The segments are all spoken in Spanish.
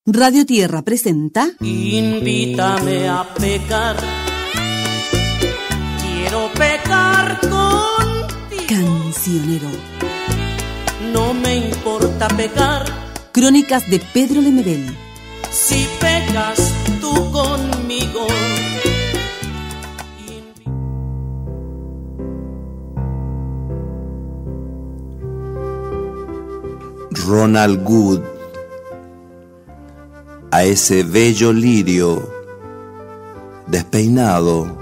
Radio Tierra presenta Invítame a pecar, quiero pecar contigo. Cancionero. No me importa pecar. Crónicas de Pedro Lemebel. Si pecas tú conmigo. Ronald Wood, a ese bello lirio despeinado.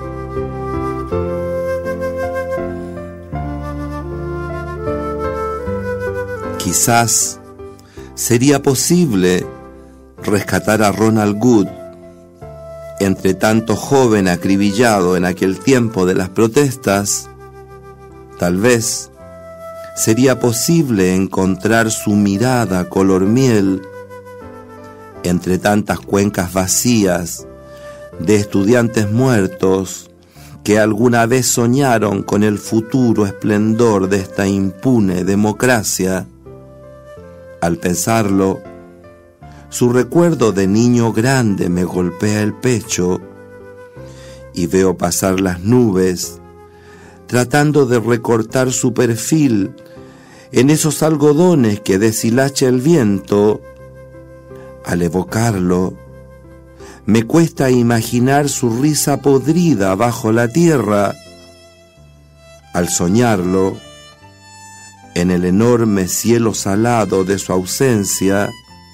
Quizás sería posible rescatar a Ronald Wood entre tanto joven acribillado en aquel tiempo de las protestas. Tal vez sería posible encontrar su mirada color miel entre tantas cuencas vacías de estudiantes muertos que alguna vez soñaron con el futuro esplendor de esta impune democracia. Al pensarlo, su recuerdo de niño grande me golpea el pecho y veo pasar las nubes tratando de recortar su perfil en esos algodones que deshilacha el viento. Al evocarlo, me cuesta imaginar su risa podrida bajo la tierra. Al soñarlo, en el enorme cielo salado de su ausencia,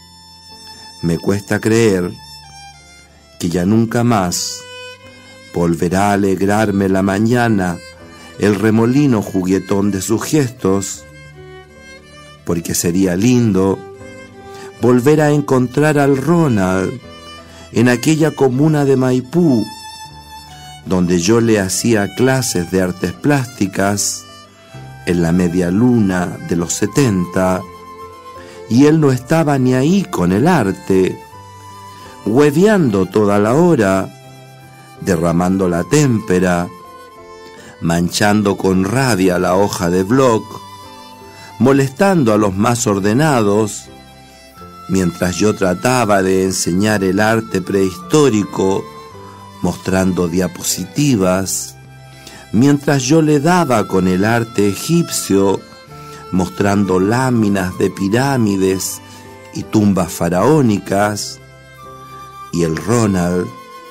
me cuesta creer que ya nunca más volverá a alegrarme la mañana el remolino juguetón de sus gestos, porque sería lindo volver a encontrar al Ronald en aquella comuna de Maipú, donde yo le hacía clases de artes plásticas en la media luna de los 70, y él no estaba ni ahí con el arte, hueveando toda la hora, derramando la témpera, manchando con rabia la hoja de bloc, molestando a los más ordenados, mientras yo trataba de enseñar el arte prehistórico, mostrando diapositivas, mientras yo le daba con el arte egipcio, mostrando láminas de pirámides y tumbas faraónicas, y el Ronald,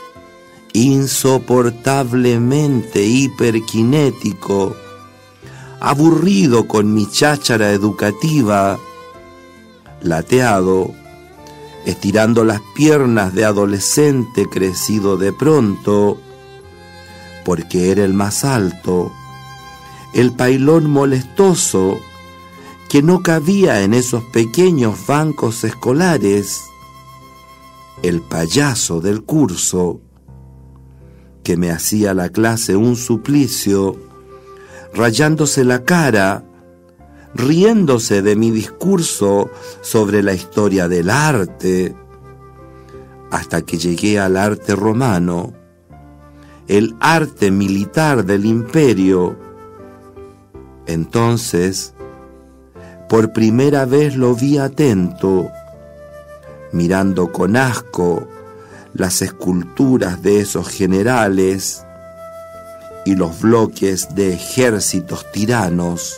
insoportablemente hiperkinético, aburrido con mi cháchara educativa, lateado, estirando las piernas de adolescente crecido de pronto, porque era el más alto, el pailón molestoso que no cabía en esos pequeños bancos escolares, el payaso del curso, que me hacía la clase un suplicio, rayándose la cara, riéndose de mi discurso sobre la historia del arte, hasta que llegué al arte romano, el arte militar del imperio. Entonces, por primera vez lo vi atento, mirando con asco las esculturas de esos generales y los bloques de ejércitos tiranos.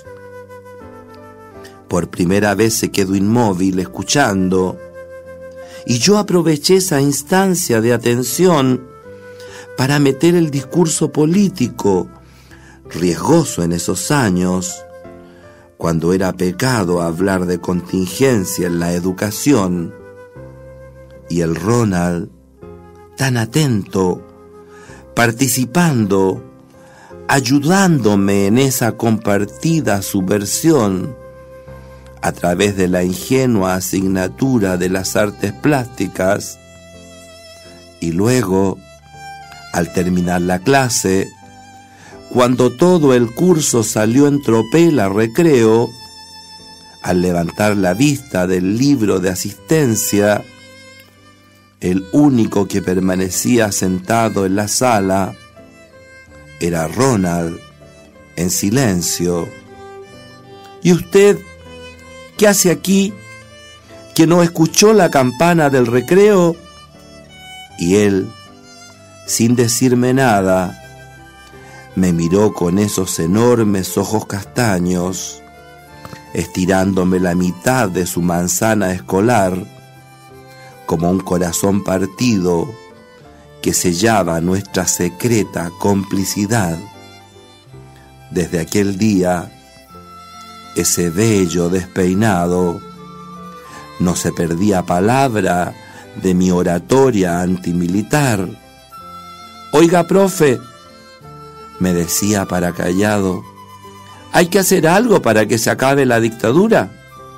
Por primera vez se quedó inmóvil escuchando, y yo aproveché esa instancia de atención para meter el discurso político, riesgoso en esos años, cuando era pecado hablar de contingencia en la educación, y el Ronald, tan atento, participando, ayudándome en esa compartida subversión a través de la ingenua asignatura de las artes plásticas. Y luego, al terminar la clase, cuando todo el curso salió en tropel a recreo, al levantar la vista del libro de asistencia, el único que permanecía sentado en la sala era Ronald, en silencio. ¿Y usted qué hace aquí? que no escuchó la campana del recreo? Y él, sin decirme nada, me miró con esos enormes ojos castaños, estirándome la mitad de su manzana escolar, como un corazón partido que sellaba nuestra secreta complicidad. Desde aquel día, ese bello despeinado no se perdía palabra de mi oratoria antimilitar. «Oiga, profe», me decía para callado, «hay que hacer algo para que se acabe la dictadura».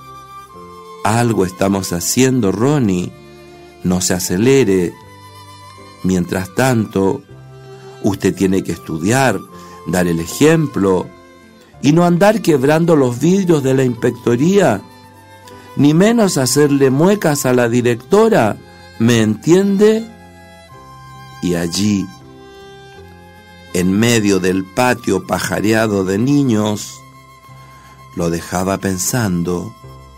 «Algo estamos haciendo, Ronnie, no se acelere. Mientras tanto, usted tiene que estudiar, dar el ejemplo y no andar quebrando los vidrios de la inspectoría, ni menos hacerle muecas a la directora, ¿me entiende?». Y allí, en medio del patio pajareado de niños, lo dejaba pensando,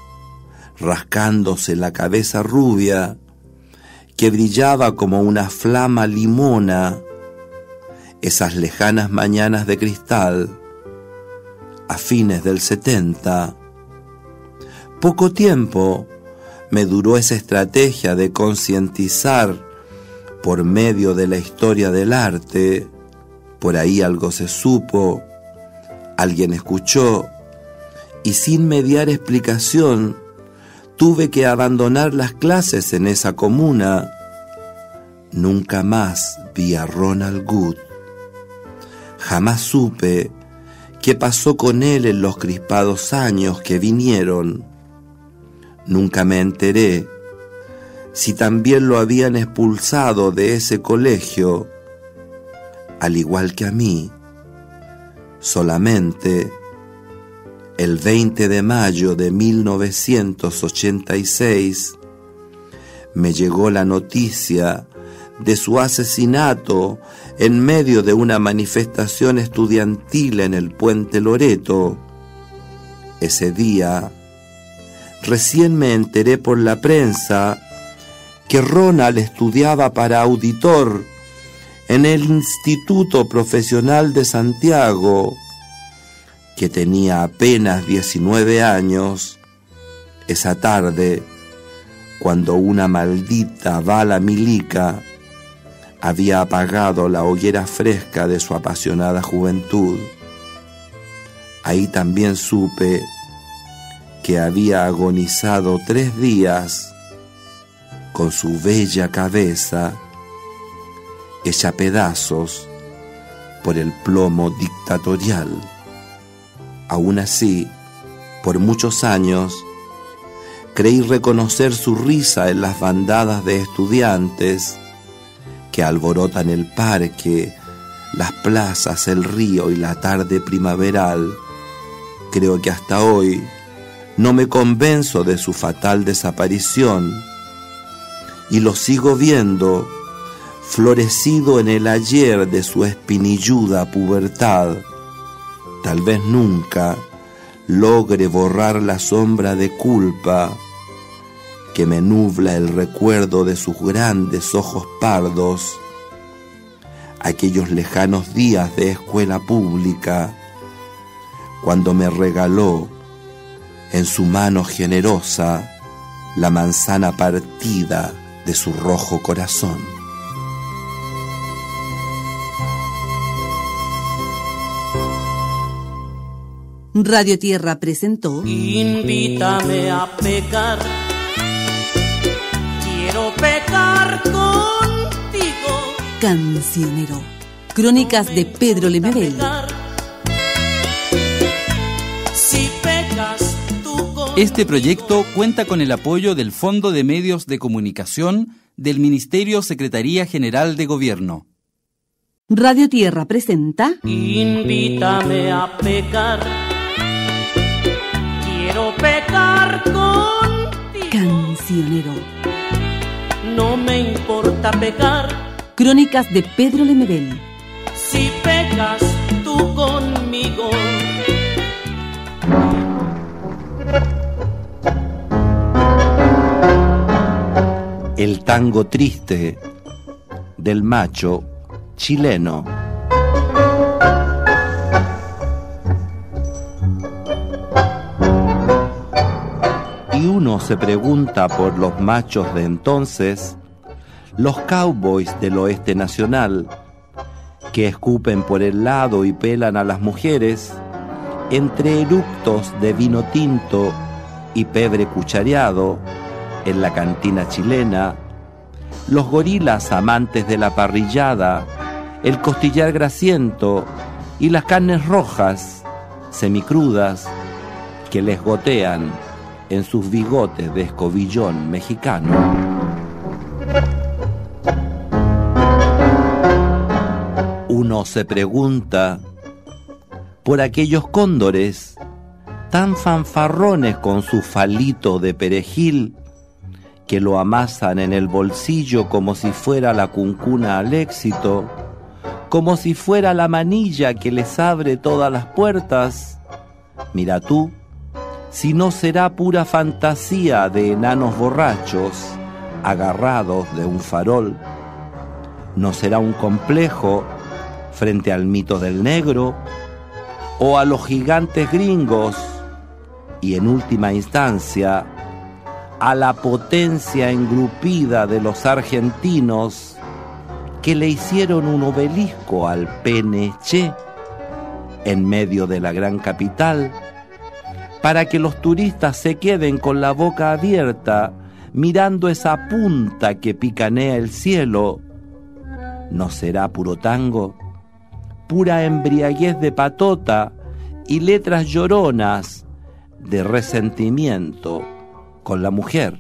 rascándose la cabeza rubia, que brillaba como una flama limona, esas lejanas mañanas de cristal, a fines del 70. Poco tiempo me duró esa estrategia de concientizar por medio de la historia del arte. Por ahí algo se supo, alguien escuchó, y sin mediar explicación, tuve que abandonar las clases en esa comuna. Nunca más vi a Ronald Good. Jamás supe qué pasó con él en los crispados años que vinieron. Nunca me enteré si también lo habían expulsado de ese colegio, al igual que a mí. Solamente el 20 de mayo de 1986 me llegó la noticia de su asesinato en medio de una manifestación estudiantil en el Puente Loreto. Ese día, recién me enteré por la prensa que Ronald estudiaba para auditor en el Instituto Profesional de Santiago, que tenía apenas 19 años, esa tarde, cuando una maldita bala milica había apagado la hoguera fresca de su apasionada juventud. Ahí también supe que había agonizado 3 días con su bella cabeza hecha pedazos por el plomo dictatorial. Aún así, por muchos años, creí reconocer su risa en las bandadas de estudiantes que alborotan el parque, las plazas, el río y la tarde primaveral. Creo que hasta hoy no me convenzo de su fatal desaparición y lo sigo viendo florecido en el ayer de su espinilluda pubertad. Tal vez nunca logre borrar la sombra de culpa que me nubla el recuerdo de sus grandes ojos pardos, aquellos lejanos días de escuela pública, cuando me regaló en su mano generosa la manzana partida de su rojo corazón. Radio Tierra presentó Invítame a pecar, quiero pecar contigo. Cancionero. Crónicas de Pedro Lemebel. Si pecas tú conmigo. Este proyecto cuenta con el apoyo del Fondo de Medios de Comunicación del Ministerio Secretaría General de Gobierno. Radio Tierra presenta Invítame a pecar, quiero pecar contigo. Cancionero. No me importa pecar. Crónicas de Pedro Lemebel. Si pecas tú conmigo. El tango triste del macho chileno. Y uno se pregunta por los machos de entonces, los cowboys del oeste nacional, que escupen por el lado y pelan a las mujeres, entre eructos de vino tinto y pebre cuchareado en la cantina chilena, los gorilas amantes de la parrillada, el costillar grasiento y las carnes rojas, semicrudas, que les gotean en sus bigotes de escobillón mexicano. Uno se pregunta por aquellos cóndores tan fanfarrones con su falito de perejil que lo amasan en el bolsillo como si fuera la cuncuna al éxito, como si fuera la manilla que les abre todas las puertas. Mira tú, si no será pura fantasía de enanos borrachos agarrados de un farol, no será un complejo frente al mito del negro o a los gigantes gringos y en última instancia a la potencia engrupida de los argentinos que le hicieron un obelisco al PNC en medio de la gran capital para que los turistas se queden con la boca abierta mirando esa punta que picanea el cielo. ¿No será puro tango? Pura embriaguez de patota y letras lloronas de resentimiento con la mujer.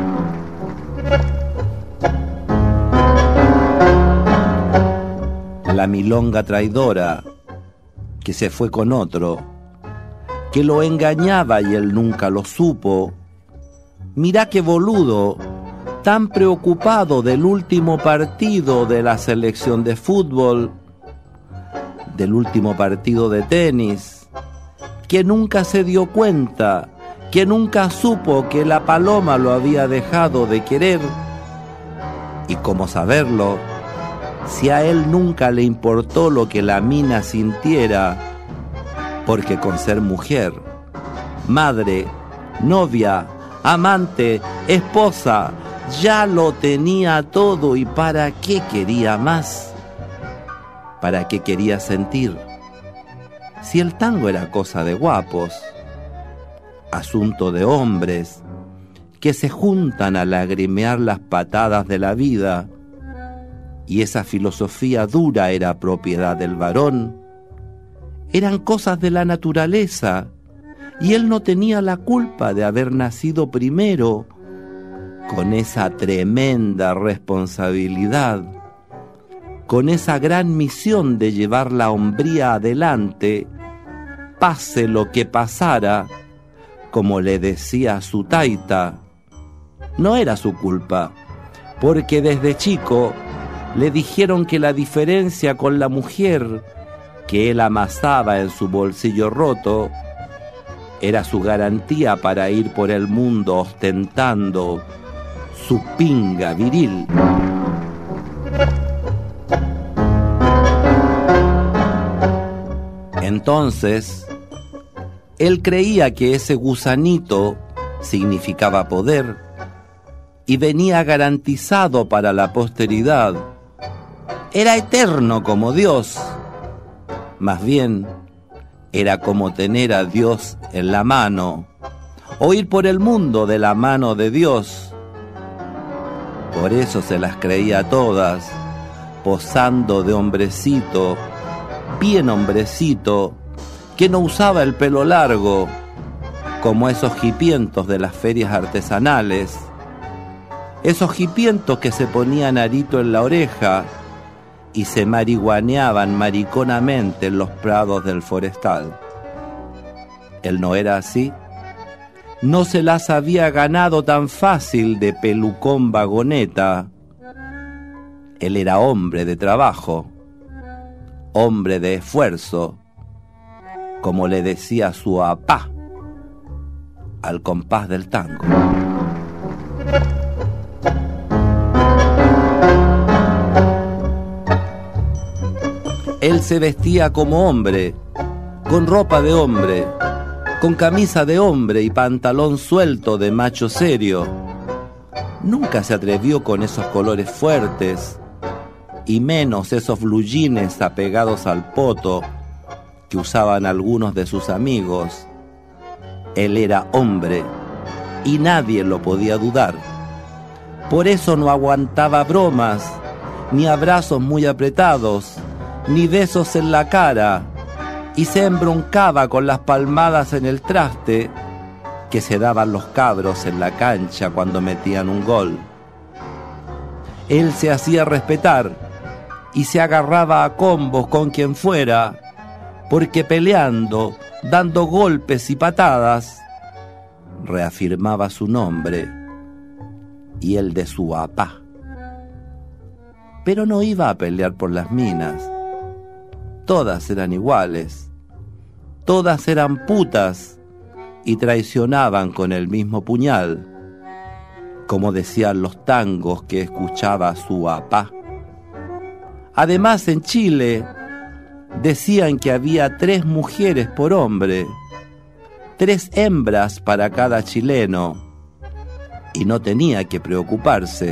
La milonga traidora que se fue con otro, que lo engañaba y él nunca lo supo. Mirá qué boludo, tan preocupado del último partido de la selección de fútbol, del último partido de tenis, que nunca se dio cuenta, que nunca supo que la paloma lo había dejado de querer. Y cómo saberlo, si a él nunca le importó lo que la mina sintiera, porque con ser mujer, madre, novia, amante, esposa, ya lo tenía todo. ¿Y para qué quería más? ¿Para qué quería sentir? Si el tango era cosa de guapos, asunto de hombres que se juntan a lagrimear las patadas de la vida, y esa filosofía dura era propiedad del varón, eran cosas de la naturaleza, y él no tenía la culpa de haber nacido primero, con esa tremenda responsabilidad, con esa gran misión de llevar la hombría adelante, pase lo que pasara, como le decía su taita. No era su culpa, porque desde chico le dijeron que la diferencia con la mujer que él amasaba en su bolsillo roto era su garantía para ir por el mundo ostentando su pinga viril. Entonces, él creía que ese gusanito significaba poder y venía garantizado para la posteridad. Era eterno como Dios. Más bien, era como tener a Dios en la mano, o ir por el mundo de la mano de Dios. Por eso se las creía todas, posando de hombrecito, bien hombrecito, que no usaba el pelo largo, como esos jipientos de las ferias artesanales, esos jipientos que se ponían arito en la oreja y se marihuaneaban mariconamente en los prados del forestal. Él no era así, no se las había ganado tan fácil de pelucón vagoneta. Él era hombre de trabajo, hombre de esfuerzo, como le decía su apá, al compás del tango. Él se vestía como hombre, con ropa de hombre, con camisa de hombre y pantalón suelto de macho serio. Nunca se atrevió con esos colores fuertes, y menos esos blue jeans apegados al poto que usaban algunos de sus amigos. Él era hombre, y nadie lo podía dudar. Por eso no aguantaba bromas, ni abrazos muy apretados, ni besos en la cara, y se embroncaba con las palmadas en el traste que se daban los cabros en la cancha cuando metían un gol. Él se hacía respetar y se agarraba a combos con quien fuera, porque peleando, dando golpes y patadas, reafirmaba su nombre y el de su apá. Pero no iba a pelear por las minas. Todas eran iguales, todas eran putas y traicionaban con el mismo puñal, como decían los tangos que escuchaba su apá. Además, en Chile decían que había 3 mujeres por hombre, 3 hembras para cada chileno, y no tenía que preocuparse.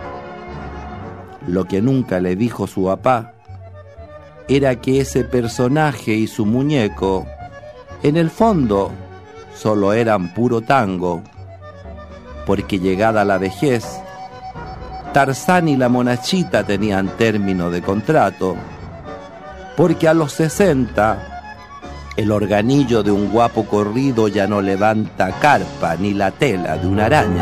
Lo que nunca le dijo su papá era que ese personaje y su muñeco, en el fondo, solo eran puro tango, porque llegada la vejez, Tarzán y la monachita tenían término de contrato, porque a los 60 el organillo de un guapo corrido ya no levanta carpa ni la tela de una araña.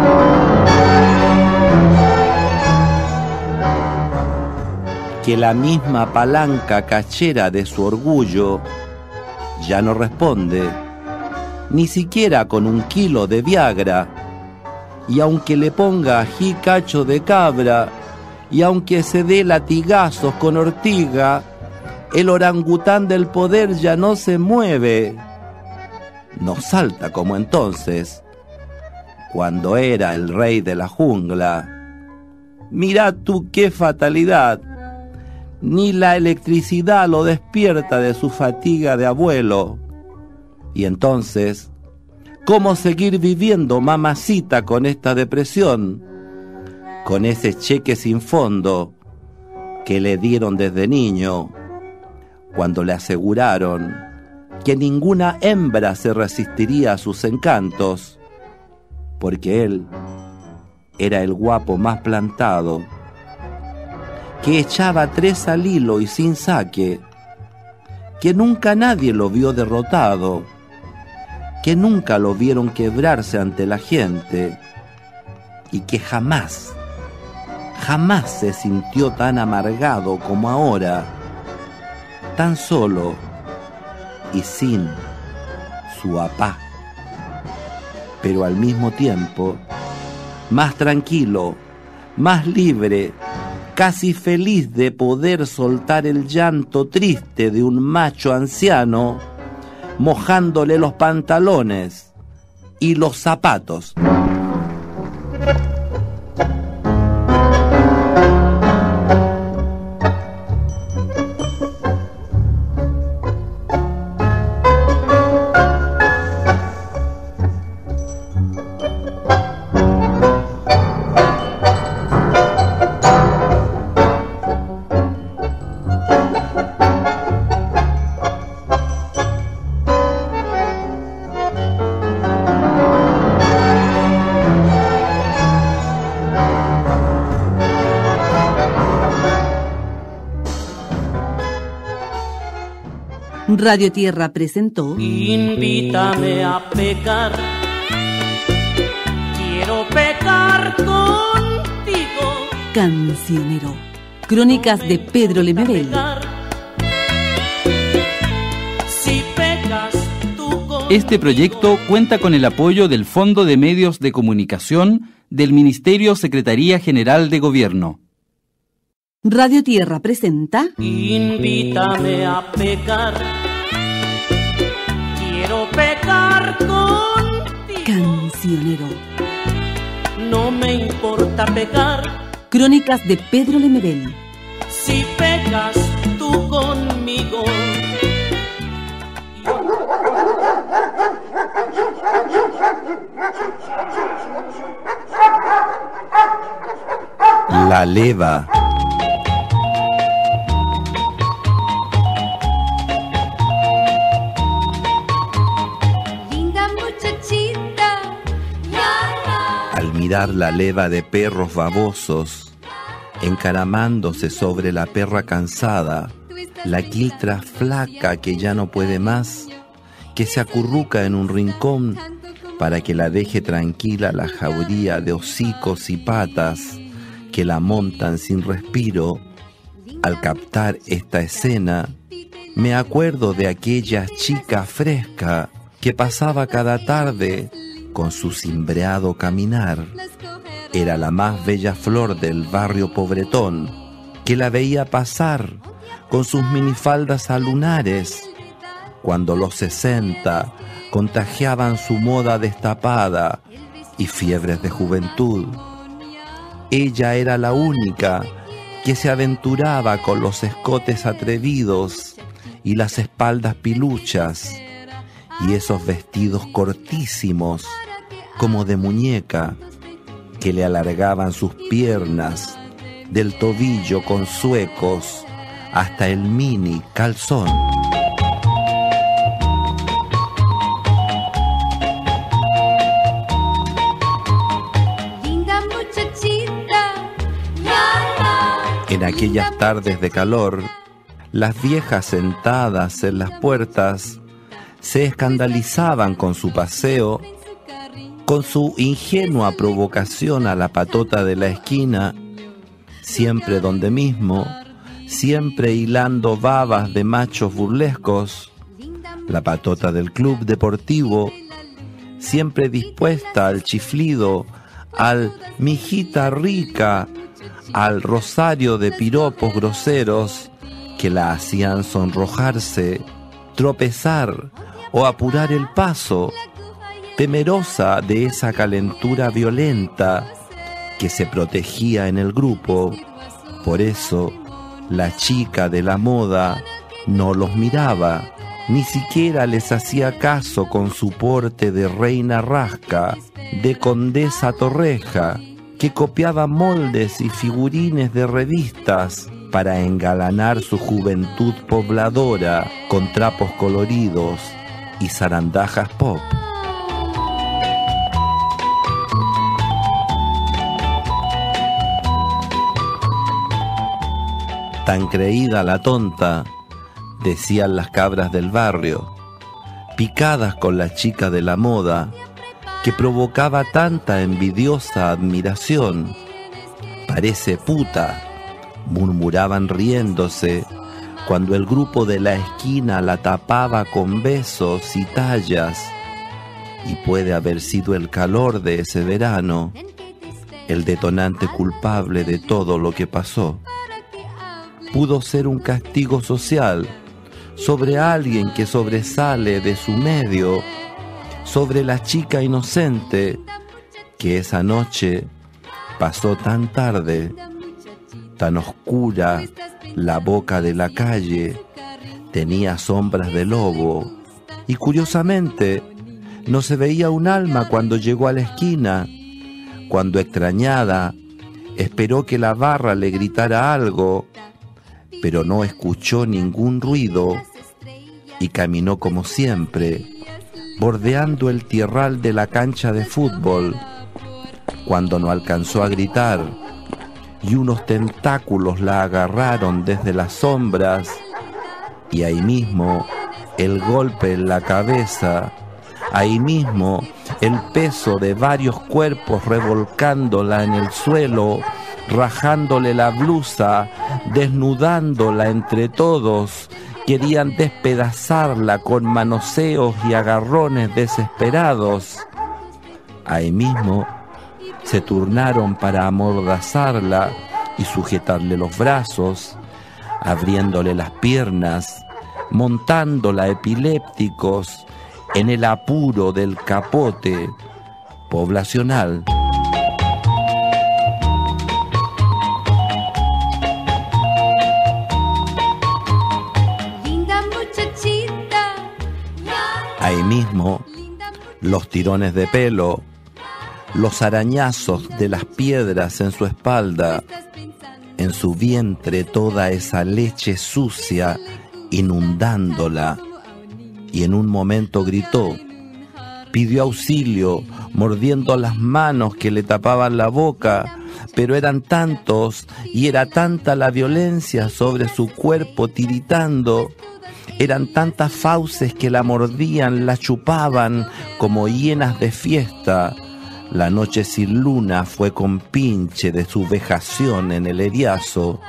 Que la misma palanca cachera de su orgullo ya no responde, ni siquiera con 1 kilo de Viagra, y aunque le ponga ají cacho de cabra, y aunque se dé latigazos con ortiga, el orangután del poder ya no se mueve, no salta como entonces, cuando era el rey de la jungla. Mirá tú qué fatalidad, ni la electricidad lo despierta de su fatiga de abuelo. Y entonces, ¿cómo seguir viviendo, mamacita, con esta depresión? Con ese cheque sin fondo que le dieron desde niño, cuando le aseguraron que ninguna hembra se resistiría a sus encantos, porque él era el guapo más plantado, que echaba 3 al hilo y sin saque, que nunca nadie lo vio derrotado, que nunca lo vieron quebrarse ante la gente, y que jamás se sintió tan amargado como ahora, tan solo y sin su apá, pero al mismo tiempo más tranquilo, más libre, casi feliz de poder soltar el llanto triste de un macho anciano, mojándole los pantalones y los zapatos. Radio Tierra presentó Invítame a pecar, quiero pecar contigo. Cancionero. Crónicas de Pedro Lemebel. Si pecas tú conmigo. Este proyecto cuenta con el apoyo del Fondo de Medios de Comunicación del Ministerio Secretaría General de Gobierno. Radio Tierra presenta Invítame a pecar, quiero pecar contigo. Cancionero. No me importa pecar. Crónicas de Pedro Lemebel. Si pecas tú tú conmigo. La leva. Linda muchachita, Al mirar la leva de perros babosos, encaramándose sobre la perra cansada, la quiltra flaca que ya no puede más, que se acurruca en un rincón para que la deje tranquila la jauría de hocicos y patas que la montan sin respiro. Al captar esta escena, me acuerdo de aquella chica fresca que pasaba cada tarde con su cimbreado caminar. Era la más bella flor del barrio pobretón, que la veía pasar con sus minifaldas a lunares, cuando los 60 contagiaban su moda destapada y fiebres de juventud. Ella era la única que se aventuraba con los escotes atrevidos y las espaldas piluchas y esos vestidos cortísimos como de muñeca que le alargaban sus piernas del tobillo con zuecos hasta el mini calzón. linda muchachita, En aquellas tardes de calor, las viejas sentadas en las puertas se escandalizaban con su paseo, con su ingenua provocación a la patota de la esquina, siempre donde mismo, siempre hilando babas de machos burlescos, la patota del club deportivo, siempre dispuesta al chiflido, al mijita rica, al rosario de piropos groseros que la hacían sonrojarse, tropezar o apurar el paso, temerosa de esa calentura violenta que se protegía en el grupo. Por eso, la chica de la moda no los miraba, ni siquiera les hacía caso con su porte de reina rasca, de condesa torreja, que copiaba moldes y figurines de revistas para engalanar su juventud pobladora con trapos coloridos y zarandajas pop. Tan creída la tonta, decían las cabras del barrio, picadas con la chica de la moda, que provocaba tanta envidiosa admiración. Parece puta, murmuraban riéndose, cuando el grupo de la esquina la tapaba con besos y tallas. Y puede haber sido el calor de ese verano el detonante culpable de todo lo que pasó. Pudo ser un castigo social sobre alguien que sobresale de su medio, sobre la chica inocente que esa noche pasó tan tarde, tan oscura la boca de la calle, tenía sombras de lobo y curiosamente no se veía un alma cuando llegó a la esquina, cuando extrañada esperó que la barra le gritara algo, pero no escuchó ningún ruido y caminó como siempre, bordeando el tierral de la cancha de fútbol, cuando no alcanzó a gritar y unos tentáculos la agarraron desde las sombras y ahí mismo el golpe en la cabeza, ahí mismo el peso de varios cuerpos revolcándola en el suelo, rajándole la blusa, desnudándola entre todos. Querían despedazarla con manoseos y agarrones desesperados. Ahí mismo se turnaron para amordazarla y sujetarle los brazos, abriéndole las piernas, montándola epilépticos en el apuro del capote poblacional. Los tirones de pelo, los arañazos de las piedras en su espalda, en su vientre toda esa leche sucia inundándola, y en un momento gritó, pidió auxilio, mordiendo las manos que le tapaban la boca, pero eran tantos y era tanta la violencia sobre su cuerpo tiritando. Eran tantas fauces que la mordían, la chupaban como hienas de fiesta. La noche sin luna fue compinche de su vejación en el eriazo.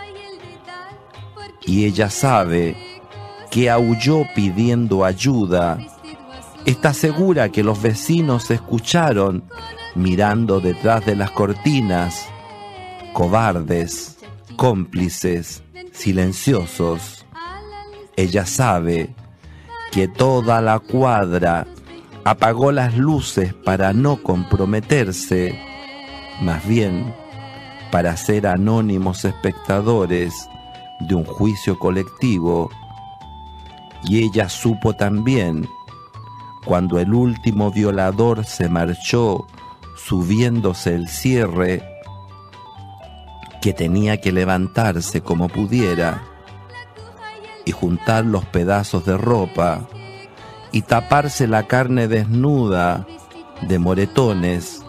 Y ella sabe que aulló pidiendo ayuda. Está segura que los vecinos escucharon, mirando detrás de las cortinas, cobardes, cómplices, silenciosos. Ella sabe que toda la cuadra apagó las luces para no comprometerse, más bien para ser anónimos espectadores de un juicio colectivo. Y ella supo también, cuando el último violador se marchó subiéndose el cierre, que tenía que levantarse como pudiera y juntar los pedazos de ropa y taparse la carne desnuda de moretones.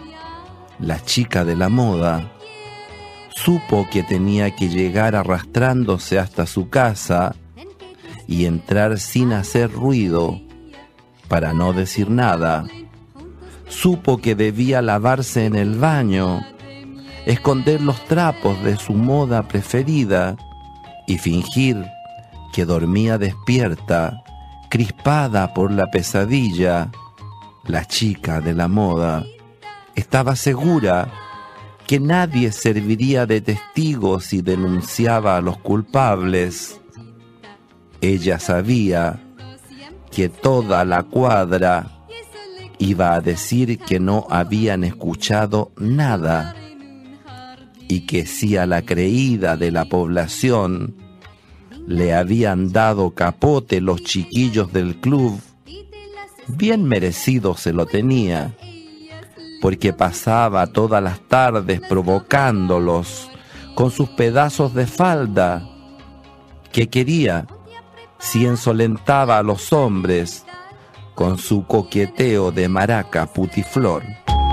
La chica de la moda supo que tenía que llegar arrastrándose hasta su casa y entrar sin hacer ruido para no decir nada. Supo que debía lavarse en el baño, esconder los trapos de su moda preferida y fingir que dormía despierta, crispada por la pesadilla. La chica de la moda estaba segura que nadie serviría de testigo si denunciaba a los culpables. Ella sabía que toda la cuadra iba a decir que no habían escuchado nada y que si a la creída de la población le habían dado capote los chiquillos del club, bien merecido se lo tenía, porque pasaba todas las tardes provocándolos con sus pedazos de falda. ¿Qué quería si ensolentaba a los hombres con su coqueteo de maraca putiflor?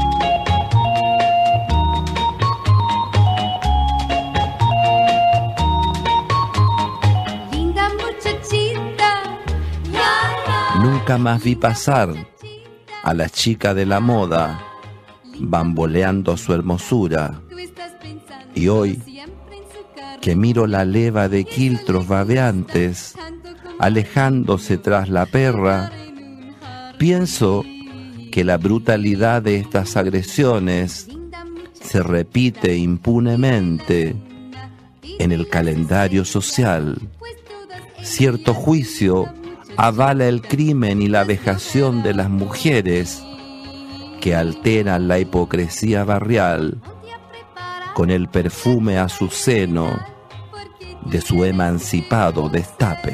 Nunca más vi pasar a la chica de la moda bamboleando su hermosura. Y hoy, que miro la leva de quiltros babeantes alejándose tras la perra, pienso que la brutalidad de estas agresiones se repite impunemente en el calendario social. Cierto juicio avala el crimen y la vejación de las mujeres que alteran la hipocresía barrial con el perfume azuceno de su emancipado destape.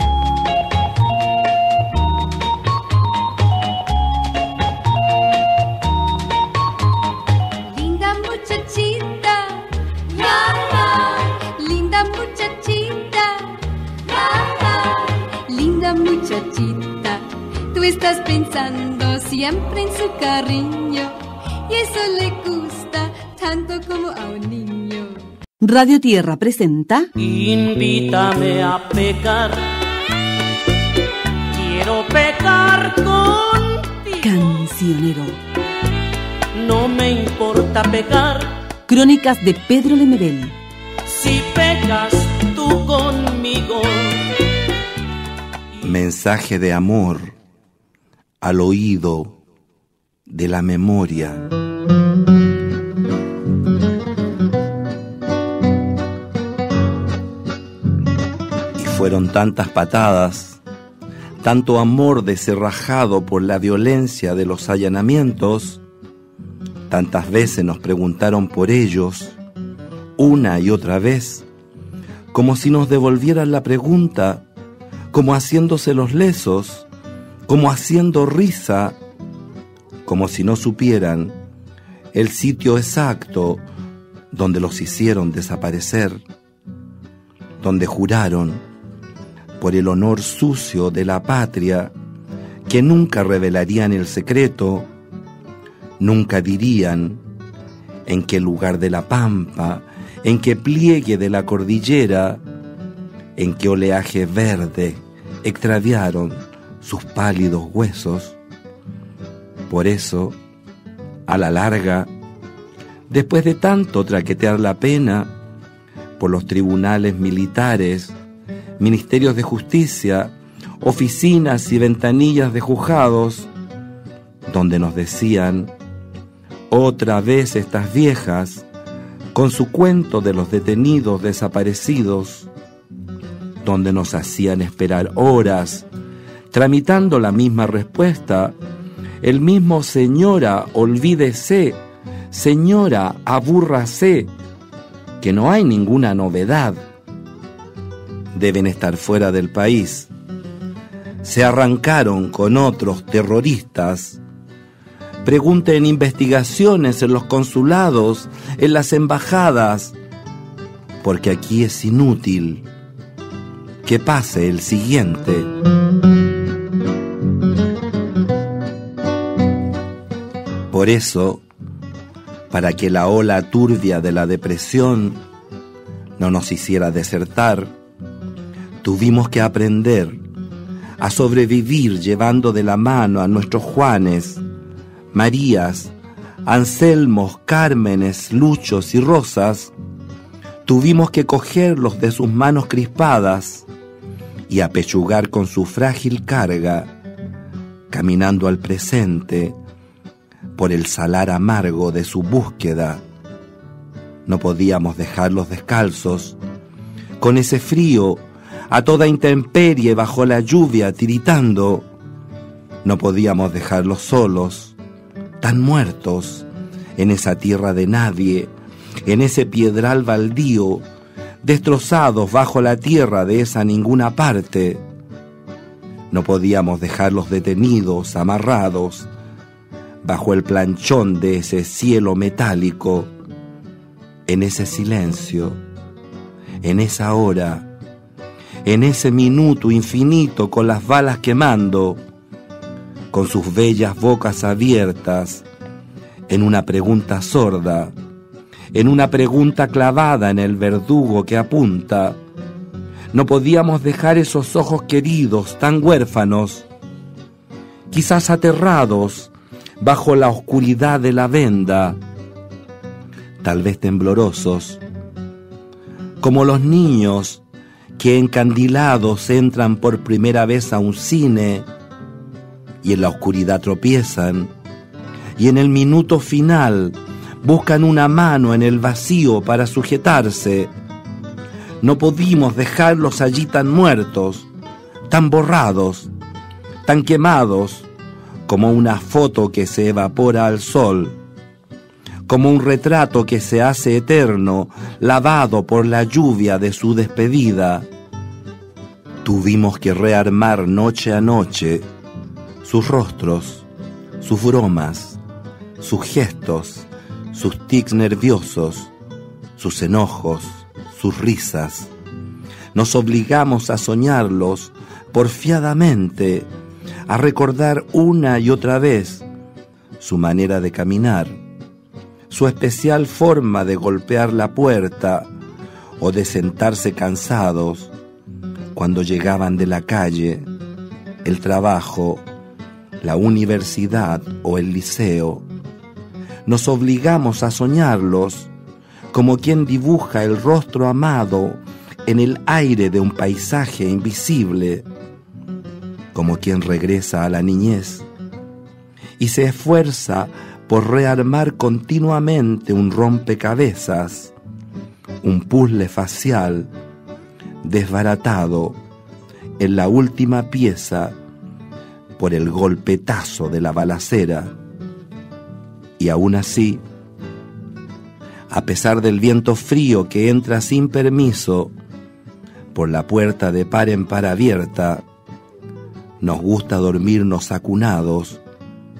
Linda muchachita, linda muchachita, linda muchachita, tú estás pensando siempre en su cariño y eso le gusta tanto como a un niño. Radio Tierra presenta Invítame a pecar, quiero pecar contigo. Cancionero. No me importa pecar, Crónicas de Pedro Lemebel. si pecas tú conmigo. Mensaje de amor al oído de la memoria. Y fueron tantas patadas, tanto amor descerrajado por la violencia de los allanamientos. Tantas veces nos preguntaron por ellos, una y otra vez, como si nos devolvieran la pregunta, como haciéndose los lesos, como haciendo risa, como si no supieran el sitio exacto donde los hicieron desaparecer, donde juraron por el honor sucio de la patria que nunca revelarían el secreto, nunca dirían en qué lugar de la pampa, en qué pliegue de la cordillera, en qué oleaje verde extraviaron sus pálidos huesos. Por eso, a la larga, después de tanto traquetear la pena por los tribunales militares, ministerios de justicia, oficinas y ventanillas de juzgados, donde nos decían, otra vez estas viejas, con su cuento de los detenidos desaparecidos, donde nos hacían esperar horas, tramitando la misma respuesta, el mismo señora, olvídese, señora, abúrrase, que no hay ninguna novedad. Deben estar fuera del país. Se arrancaron con otros terroristas. Pregunten investigaciones en los consulados, en las embajadas, porque aquí es inútil. Que pase el siguiente. Por eso, para que la ola turbia de la depresión no nos hiciera desertar, tuvimos que aprender a sobrevivir llevando de la mano a nuestros Juanes, Marías, Anselmos, Cármenes, Luchos y Rosas. Tuvimos que cogerlos de sus manos crispadas y apechugar con su frágil carga, caminando al presente por el salar amargo de su búsqueda. No podíamos dejarlos descalzos, con ese frío, a toda intemperie bajo la lluvia tiritando. No podíamos dejarlos solos, tan muertos, en esa tierra de nadie, en ese piedral baldío, destrozados bajo la tierra de esa ninguna parte. No podíamos dejarlos detenidos, amarrados, bajo el planchón de ese cielo metálico, en ese silencio, en esa hora, en ese minuto infinito con las balas quemando, con sus bellas bocas abiertas, en una pregunta sorda, en una pregunta clavada en el verdugo que apunta. No podíamos dejar esos ojos queridos tan huérfanos, quizás aterrados bajo la oscuridad de la venda, tal vez temblorosos, como los niños que encandilados entran por primera vez a un cine y en la oscuridad tropiezan, y en el minuto final buscan una mano en el vacío para sujetarse. No pudimos dejarlos allí tan muertos, tan borrados, tan quemados, como una foto que se evapora al sol, como un retrato que se hace eterno, lavado por la lluvia de su despedida. Tuvimos que rearmar noche a noche sus rostros, sus bromas, sus gestos, sus tics nerviosos, sus enojos, sus risas. Nos obligamos a soñarlos porfiadamente, a recordar una y otra vez su manera de caminar, su especial forma de golpear la puerta o de sentarse cansados cuando llegaban de la calle, el trabajo, la universidad o el liceo. Nos obligamos a soñarlos como quien dibuja el rostro amado en el aire de un paisaje invisible, como quien regresa a la niñez y se esfuerza por rearmar continuamente un rompecabezas, un puzzle facial desbaratado en la última pieza por el golpetazo de la balacera. Y aún así, a pesar del viento frío que entra sin permiso por la puerta de par en par abierta, nos gusta dormirnos acunados,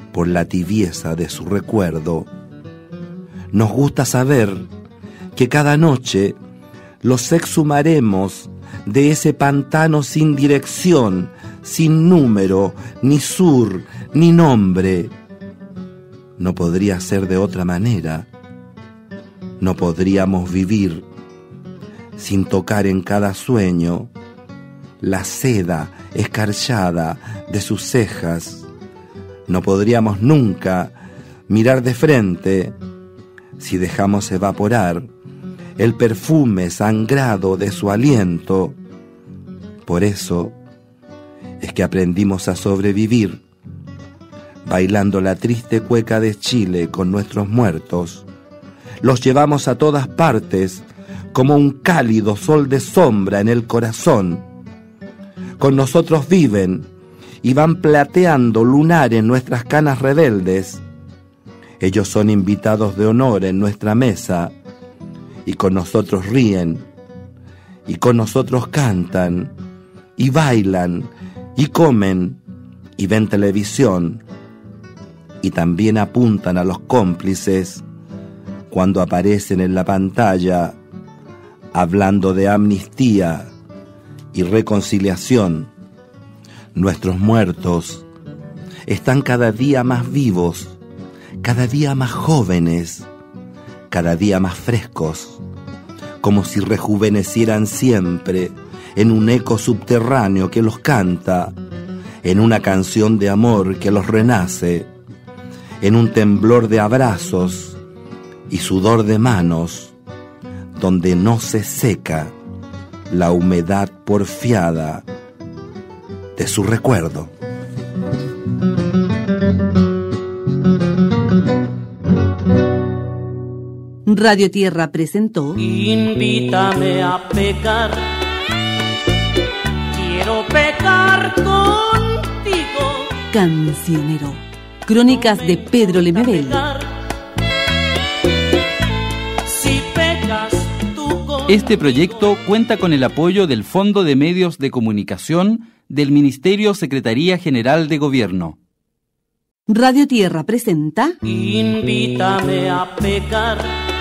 por la tibieza de su recuerdo. Nos gusta saber que cada noche los exhumaremos de ese pantano sin dirección, sin número, ni sur, ni nombre. No podría ser de otra manera. No podríamos vivir sin tocar en cada sueño la seda escarchada de sus cejas. No podríamos nunca mirar de frente si dejamos evaporar el perfume sangrado de su aliento. Por eso es que aprendimos a sobrevivir, bailando la triste cueca de Chile con nuestros muertos. Los llevamos a todas partes como un cálido sol de sombra en el corazón. Con nosotros viven y van plateando lunar en nuestras canas rebeldes. Ellos son invitados de honor en nuestra mesa, y con nosotros ríen, y con nosotros cantan, y bailan, y comen, y ven televisión, y también apuntan a los cómplices cuando aparecen en la pantalla hablando de amnistía y reconciliación. Nuestros muertos están cada día más vivos, cada día más jóvenes, cada día más frescos, como si rejuvenecieran siempre en un eco subterráneo que los canta, en una canción de amor que los renace, en un temblor de abrazos y sudor de manos, donde no se seca la humedad porfiada de su recuerdo. Radio Tierra presentó Invítame a pecar, quiero pecar contigo. Cancionero. Crónicas de Pedro Lemebel. Si pecas tú con... Este proyecto cuenta con el apoyo del Fondo de Medios de Comunicación del Ministerio Secretaría General de Gobierno. Radio Tierra presenta Invítame a pecar,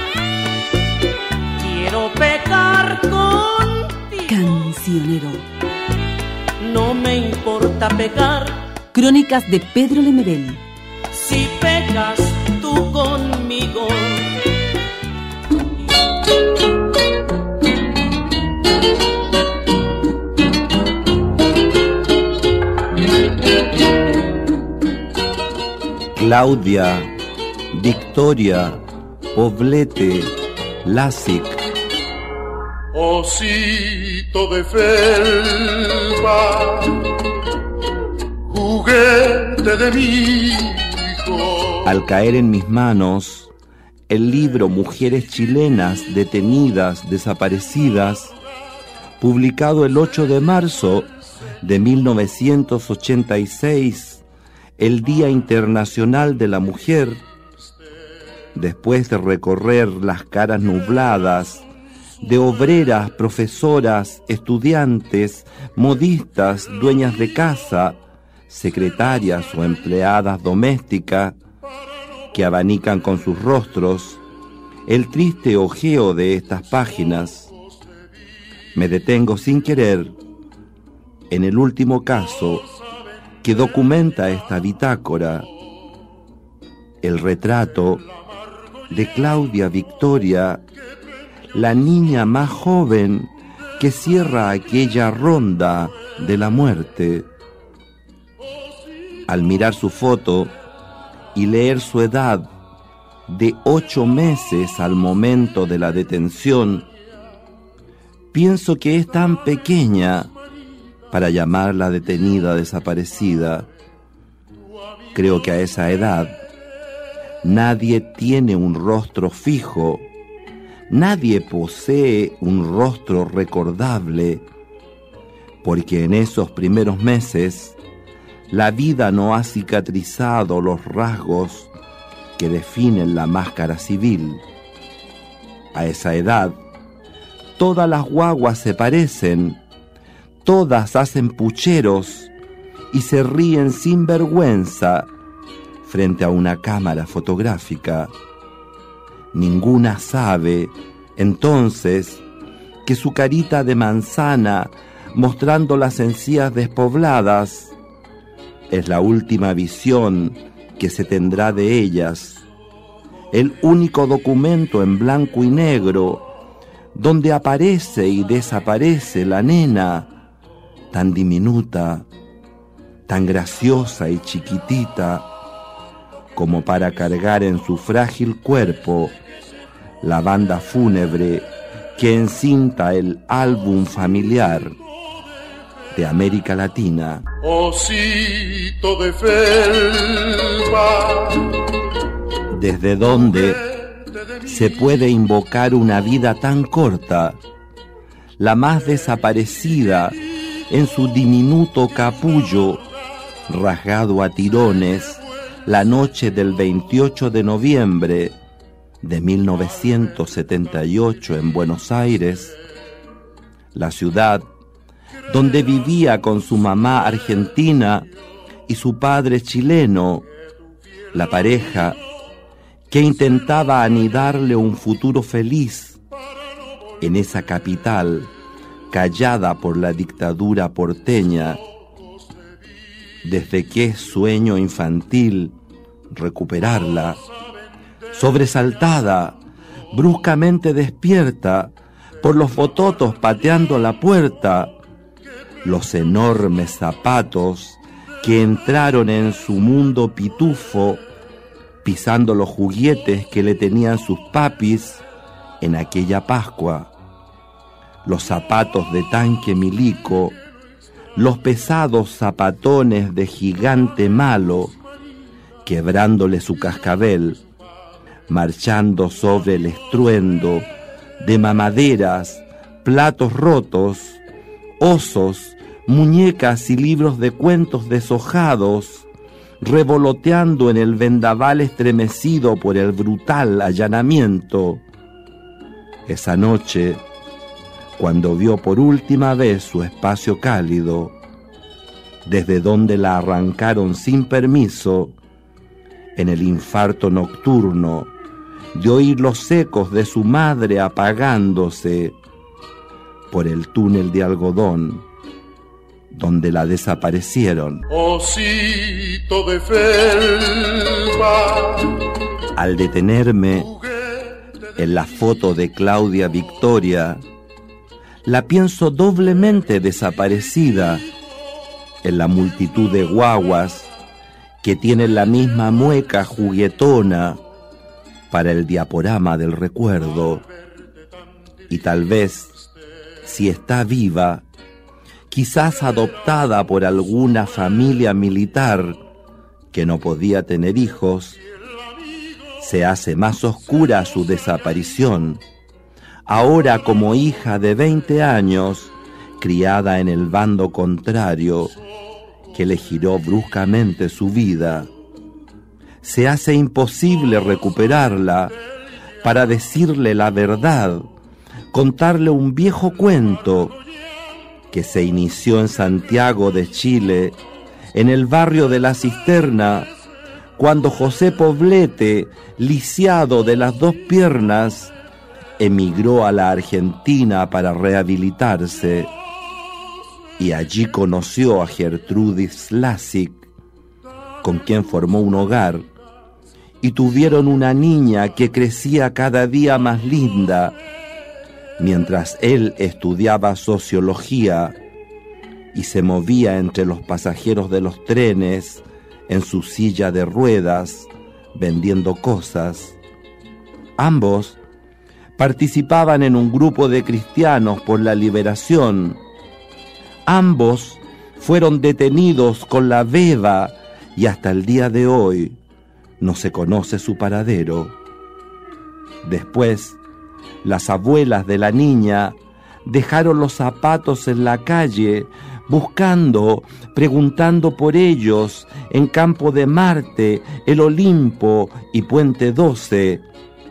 quiero pecar contigo. Cancionero. No me importa pecar, Crónicas de Pedro Lemebel. si pecas tú conmigo. Claudia, Victoria, Poblete, Lásic. Osito de felpa, juguete de mi hijo. Al caer en mis manos el libro Mujeres chilenas detenidas, desaparecidas, publicado el 8 de marzo de 1986, el Día Internacional de la Mujer, después de recorrer las caras nubladas de obreras, profesoras, estudiantes, modistas, dueñas de casa, secretarias o empleadas domésticas, que abanican con sus rostros el triste ojeo de estas páginas, me detengo sin querer en el último caso que documenta esta bitácora, el retrato de Claudia Victoria, la niña más joven que cierra aquella ronda de la muerte. Al mirar su foto y leer su edad de 8 meses al momento de la detención, pienso que es tan pequeña para llamarla detenida desaparecida. Creo que a esa edad nadie tiene un rostro fijo, nadie posee un rostro recordable, porque en esos primeros meses la vida no ha cicatrizado los rasgos que definen la máscara civil. A esa edad, todas las guaguas se parecen, todas hacen pucheros y se ríen sin vergüenza frente a una cámara fotográfica. Ninguna sabe, entonces, que su carita de manzana, mostrando las encías despobladas, es la última visión que se tendrá de ellas, el único documento en blanco y negro donde aparece y desaparece la nena, tan diminuta, tan graciosa y chiquitita, como para cargar en su frágil cuerpo la banda fúnebre que encinta el álbum familiar de América Latina. Osito de felpa, ¿Desde dónde se puede invocar una vida tan corta, la más desaparecida en su diminuto capullo, rasgado a tirones, la noche del 28 de noviembre de 1978 en Buenos Aires, la ciudad donde vivía con su mamá argentina y su padre chileno, la pareja que intentaba anidarle un futuro feliz en esa capital callada por la dictadura porteña. Desde qué sueño infantil recuperarla, sobresaltada, bruscamente despierta por los bototos pateando la puerta, los enormes zapatos que entraron en su mundo pitufo, pisando los juguetes que le tenían sus papis en aquella Pascua, los zapatos de tanque milico, los pesados zapatones de gigante malo, quebrándole su cascabel, marchando sobre el estruendo de mamaderas, platos rotos, osos, muñecas y libros de cuentos deshojados, revoloteando en el vendaval estremecido por el brutal allanamiento. Esa noche, cuando vio por última vez su espacio cálido, desde donde la arrancaron sin permiso, en el infarto nocturno de oír los ecos de su madre apagándose por el túnel de algodón donde la desaparecieron. Osito de felpa. Al detenerme en la foto de Claudia Victoria, la pienso doblemente desaparecida en la multitud de guaguas que tienen la misma mueca juguetona para el diaporama del recuerdo. Y tal vez, si está viva, quizás adoptada por alguna familia militar que no podía tener hijos, se hace más oscura su desaparición, ahora como hija de 20 años, criada en el bando contrario, que le giró bruscamente su vida. Se hace imposible recuperarla para decirle la verdad, contarle un viejo cuento que se inició en Santiago de Chile, en el barrio de La Cisterna, cuando José Poblete, lisiado de las dos piernas, emigró a la Argentina para rehabilitarse, y allí conoció a Gertrudis Lassig, con quien formó un hogar, y tuvieron una niña que crecía cada día más linda, mientras él estudiaba sociología y se movía entre los pasajeros de los trenes en su silla de ruedas, vendiendo cosas. Ambos participaban en un grupo de cristianos por la liberación. Ambos fueron detenidos con la beba y hasta el día de hoy no se conoce su paradero. Después, las abuelas de la niña dejaron los zapatos en la calle, buscando, preguntando por ellos en Campo de Marte, el Olimpo y Puente 12.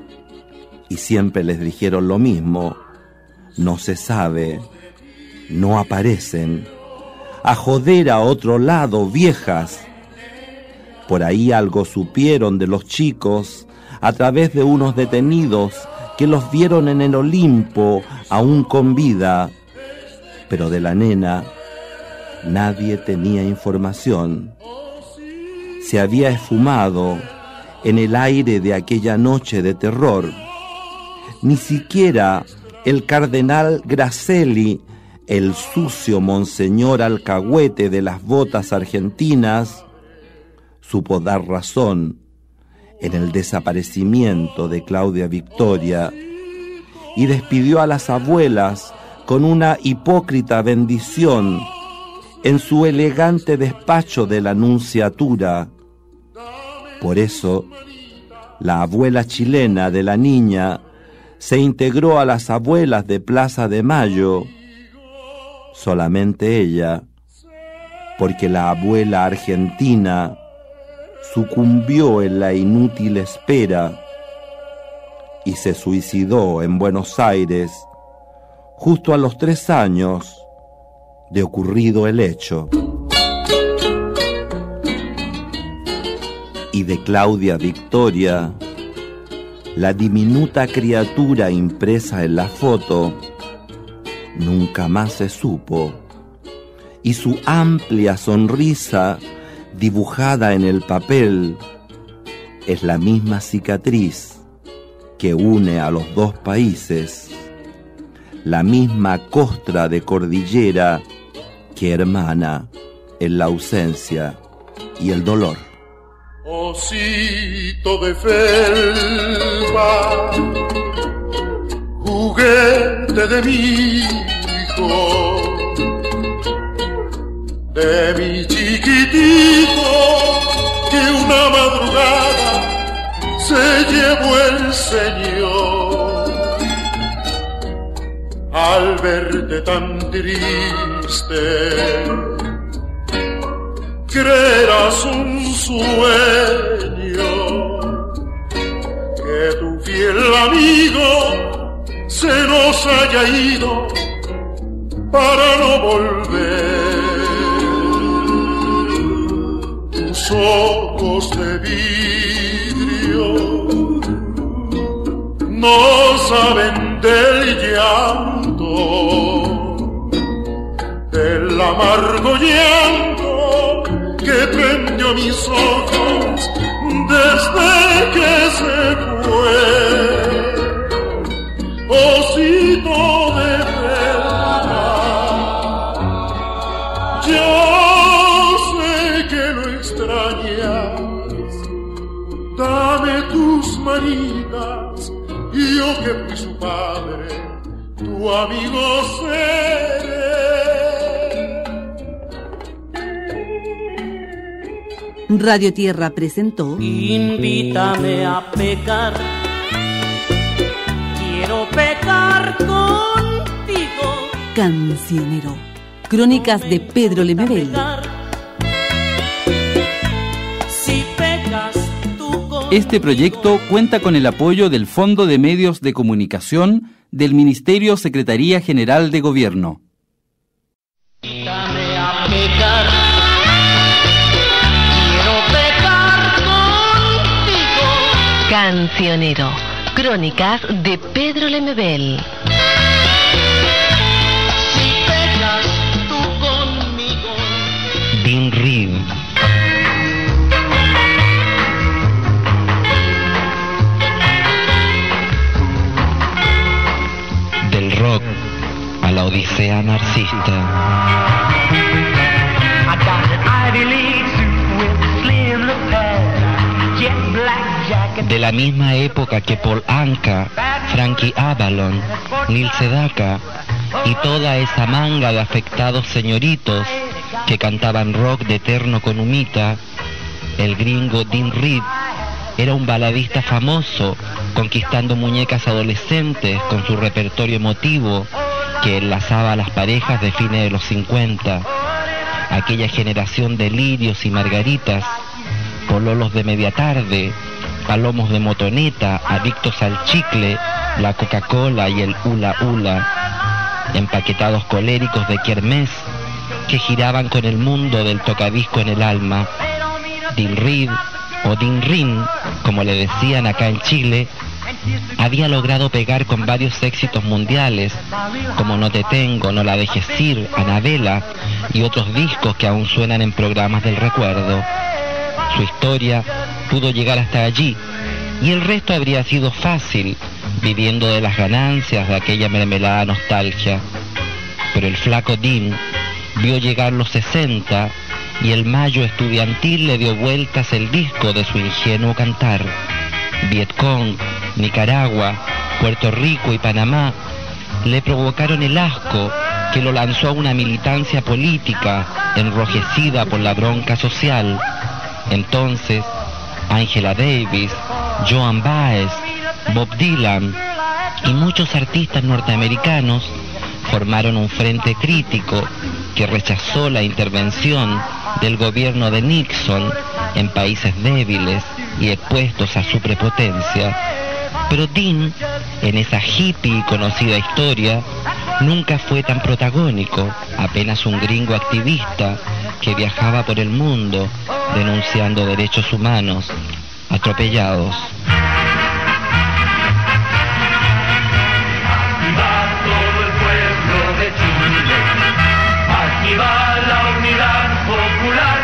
Y siempre les dijeron lo mismo: no se sabe, no aparecen. A joder a otro lado, viejas. Por ahí algo supieron de los chicos a través de unos detenidos que los vieron en el Olimpo aún con vida, pero de la nena nadie tenía información. Se había esfumado en el aire de aquella noche de terror. Ni siquiera el cardenal Gracelli, el sucio monseñor alcahuete de las botas argentinas, supo dar razón en el desaparecimiento de Claudia Victoria y despidió a las abuelas con una hipócrita bendición en su elegante despacho de la nunciatura. Por eso, la abuela chilena de la niña se integró a las abuelas de Plaza de Mayo, solamente ella, porque la abuela argentina sucumbió en la inútil espera y se suicidó en Buenos Aires justo a los 3 años de ocurrido el hecho. Y de Claudia Victoria, la diminuta criatura impresa en la foto, nunca más se supo, y su amplia sonrisa dibujada en el papel es la misma cicatriz que une a los dos países, la misma costra de cordillera que hermana en la ausencia y el dolor. Osito de felpa, juguete de mi hijo, de mi chiquitito, que una madrugada se llevó el Señor. Al verte tan triste, creerás un sueño, que tu fiel amigo se nos haya ido para no volver. Tus ojos de vidrio no saben del llanto, del amargo llanto que prendió mis ojos desde que se fue. Osito de felpa, yo sé que lo extrañas, dame tus manitas, y yo que fui su padre, tu amigo seré. Radio Tierra presentó Invítame a pecar, quiero pecar contigo. Cancionero. Crónicas de Pedro Lemebel. Si pecas tú conmigo, Este proyecto cuenta con el apoyo del Fondo de Medios de Comunicación del Ministerio Secretaría General de Gobierno. invítame a pecar, quiero pecar contigo. Cancionero. Crónicas de Pedro Lemebel. Si pecas tú conmigo, Dean Reed. Del rock a la odisea marxista. De la misma época que Paul Anka, Frankie Avalon, Neil Sedaka y toda esa manga de afectados señoritos que cantaban rock de terno con humita, el gringo Dean Reed era un baladista famoso, conquistando muñecas adolescentes con su repertorio emotivo que enlazaba a las parejas de fines de los 50, aquella generación de lirios y margaritas, pololos de media tarde, palomos de motoneta, adictos al chicle, la Coca-Cola y el hula hula, empaquetados coléricos de kermés que giraban con el mundo del tocadisco en el alma. Dean Reed, o Dean Rin, como le decían acá en Chile, había logrado pegar con varios éxitos mundiales, como No te tengo, No la dejes ir, Anabela y otros discos que aún suenan en programas del recuerdo. Su historia pudo llegar hasta allí, y el resto habría sido fácil, viviendo de las ganancias de aquella mermelada nostalgia. Pero el flaco Dean vio llegar los 60 y el mayo estudiantil le dio vueltas el disco de su ingenuo cantar. Vietcong, Nicaragua, Puerto Rico y Panamá le provocaron el asco que lo lanzó a una militancia política enrojecida por la bronca social. Entonces, Angela Davis, Joan Baez, Bob Dylan y muchos artistas norteamericanos formaron un frente crítico que rechazó la intervención del gobierno de Nixon en países débiles y expuestos a su prepotencia. Pero Dean, en esa hippie y conocida historia, nunca fue tan protagónico, apenas un gringo activista que viajaba por el mundo denunciando derechos humanos atropellados. Aquí va todo el pueblo de Chile, aquí va la unidad popular.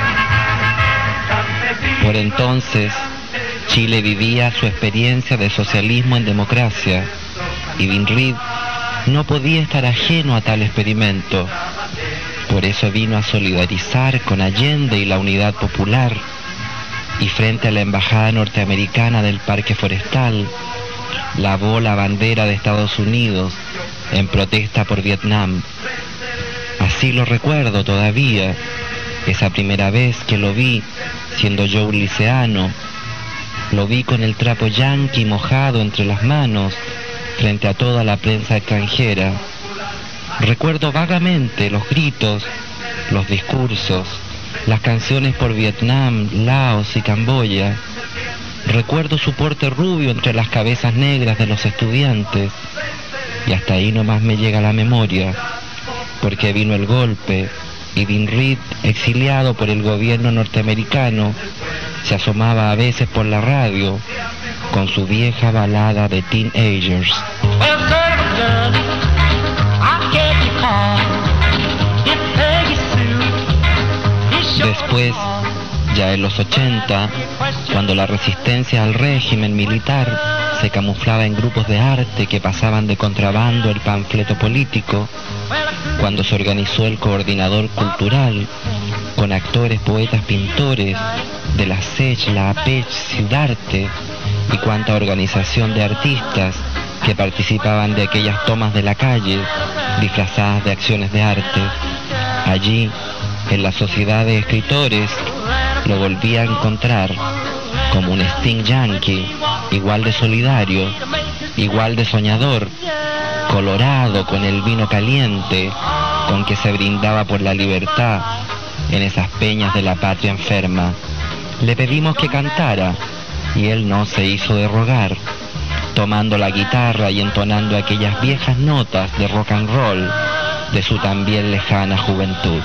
Por entonces, Chile vivía su experiencia de socialismo en democracia, y Dean Reed no podía estar ajeno a tal experimento. Por eso vino a solidarizar con Allende y la Unidad Popular, y frente a la embajada norteamericana del Parque Forestal, lavó la bandera de Estados Unidos en protesta por Vietnam. Así lo recuerdo todavía, esa primera vez que lo vi, siendo yo un liceano. Lo vi con el trapo yanqui mojado entre las manos, frente a toda la prensa extranjera. Recuerdo vagamente los gritos, los discursos, las canciones por Vietnam, Laos y Camboya. Recuerdo su porte rubio entre las cabezas negras de los estudiantes, y hasta ahí nomás me llega la memoria, porque vino el golpe, y Dean Reed, exiliado por el gobierno norteamericano, se asomaba a veces por la radio con su vieja balada de Teenagers. Después, ya en los 80, cuando la resistencia al régimen militar se camuflaba en grupos de arte que pasaban de contrabando el panfleto político, cuando se organizó el coordinador cultural con actores, poetas, pintores de la SECH, la APECH, Ciudarte y cuanta organización de artistas que participaban de aquellas tomas de la calle disfrazadas de acciones de arte. Allí, en la sociedad de escritores, lo volví a encontrar como un Sting yankee, igual de solidario, igual de soñador, colorado con el vino caliente con que se brindaba por la libertad en esas peñas de la patria enferma. Le pedimos que cantara y él no se hizo de rogar, tomando la guitarra y entonando aquellas viejas notas de rock and roll de su también lejana juventud.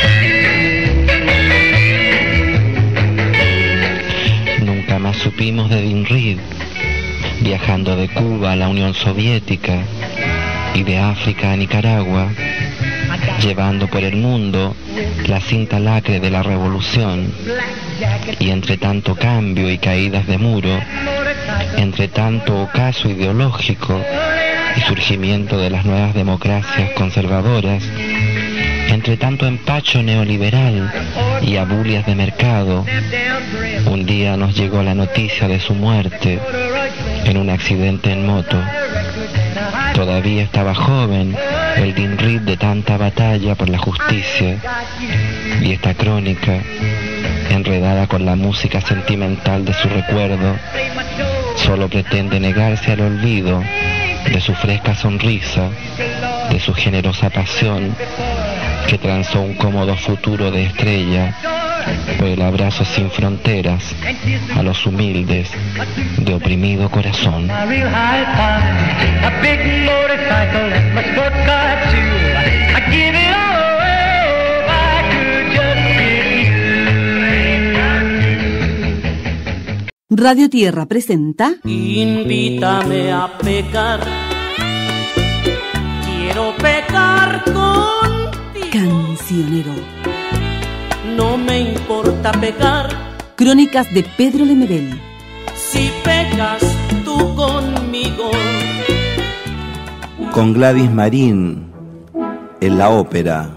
Nunca más supimos de Dean Reed, viajando de Cuba a la Unión Soviética y de África a Nicaragua, llevando por el mundo la cinta lacre de la revolución, y entre tanto cambio y caídas de muro, entre tanto ocaso ideológico y surgimiento de las nuevas democracias conservadoras, entre tanto empacho neoliberal y abulias de mercado, un día nos llegó la noticia de su muerte en un accidente en moto. Todavía estaba joven el Dean Reed de tanta batalla por la justicia, y esta crónica, enredada con la música sentimental de su recuerdo, solo pretende negarse al olvido de su fresca sonrisa, de su generosa pasión, que transó un cómodo futuro de estrella por el abrazo sin fronteras a los humildes de oprimido corazón. Radio Tierra presenta Invítame a pecar, quiero pecar contigo. Cancionero. No me importa pecar. Crónicas de Pedro Lemebel. Si pecas tú conmigo. Con Gladys Marín en la ópera.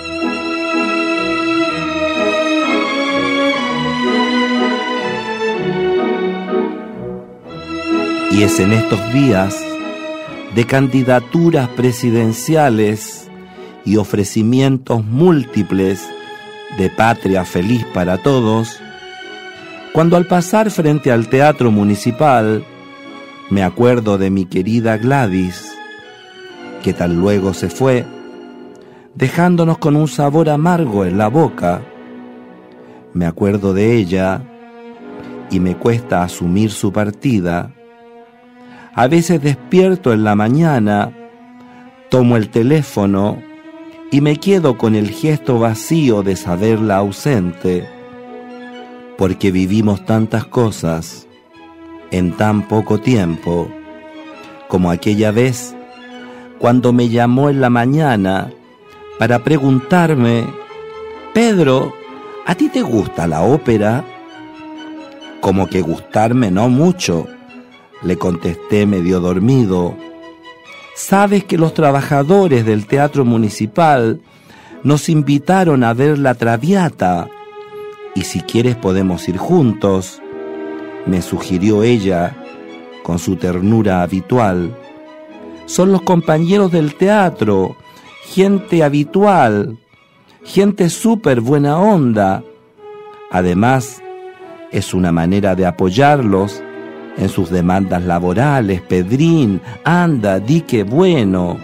Y es en estos días de candidaturas presidenciales y ofrecimientos múltiples de patria feliz para todos, cuando al pasar frente al Teatro Municipal me acuerdo de mi querida Gladys, que tan luego se fue, dejándonos con un sabor amargo en la boca. Me acuerdo de ella y me cuesta asumir su partida. A veces despierto en la mañana, tomo el teléfono y me quedo con el gesto vacío de saberla ausente, porque vivimos tantas cosas en tan poco tiempo, como aquella vez cuando me llamó en la mañana para preguntarme: Pedro, ¿a ti te gusta la ópera? Como que gustarme no mucho, le contesté medio dormido. Sabes que los trabajadores del Teatro Municipal nos invitaron a ver La Traviata, y si quieres podemos ir juntos, me sugirió ella con su ternura habitual. Son los compañeros del teatro, gente habitual, gente súper buena onda. Además, es una manera de apoyarlos en sus demandas laborales. Pedrín, anda, di que bueno.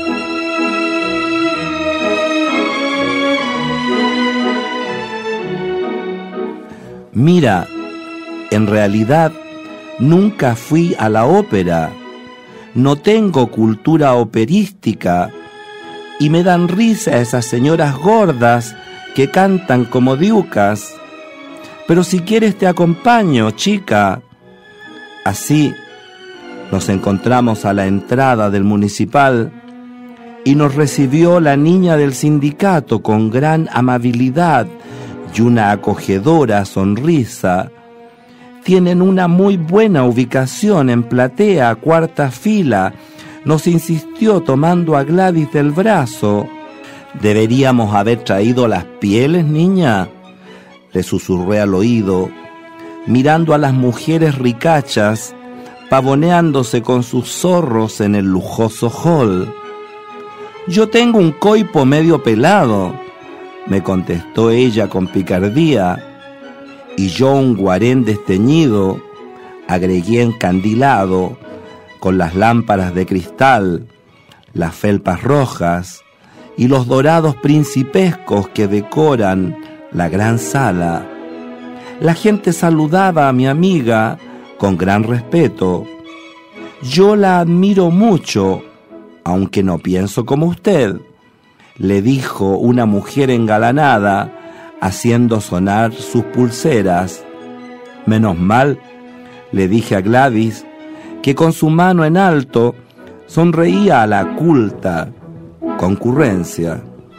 Mira, en realidad nunca fui a la ópera, no tengo cultura operística y me dan risa esas señoras gordas que cantan como diucas. Pero si quieres te acompaño, chica. Así nos encontramos a la entrada del municipal y nos recibió la niña del sindicato con gran amabilidad y una acogedora sonrisa. Tienen una muy buena ubicación en platea, cuarta fila. Nos insistió tomando a Gladys del brazo. ¿Deberíamos haber traído las pieles, niña?, le susurré al oído, mirando a las mujeres ricachas pavoneándose con sus zorros en el lujoso hall. Yo tengo un coipo medio pelado, me contestó ella con picardía, y yo un guarén desteñido, agregué encandilado, con las lámparas de cristal, las felpas rojas y los dorados principescos que decoran la gran sala. La gente saludaba a mi amiga con gran respeto. Yo la admiro mucho, aunque no pienso como usted, le dijo una mujer engalanada, haciendo sonar sus pulseras. Menos mal, le dije a Gladys, que con su mano en alto sonreía a la culta concurrencia.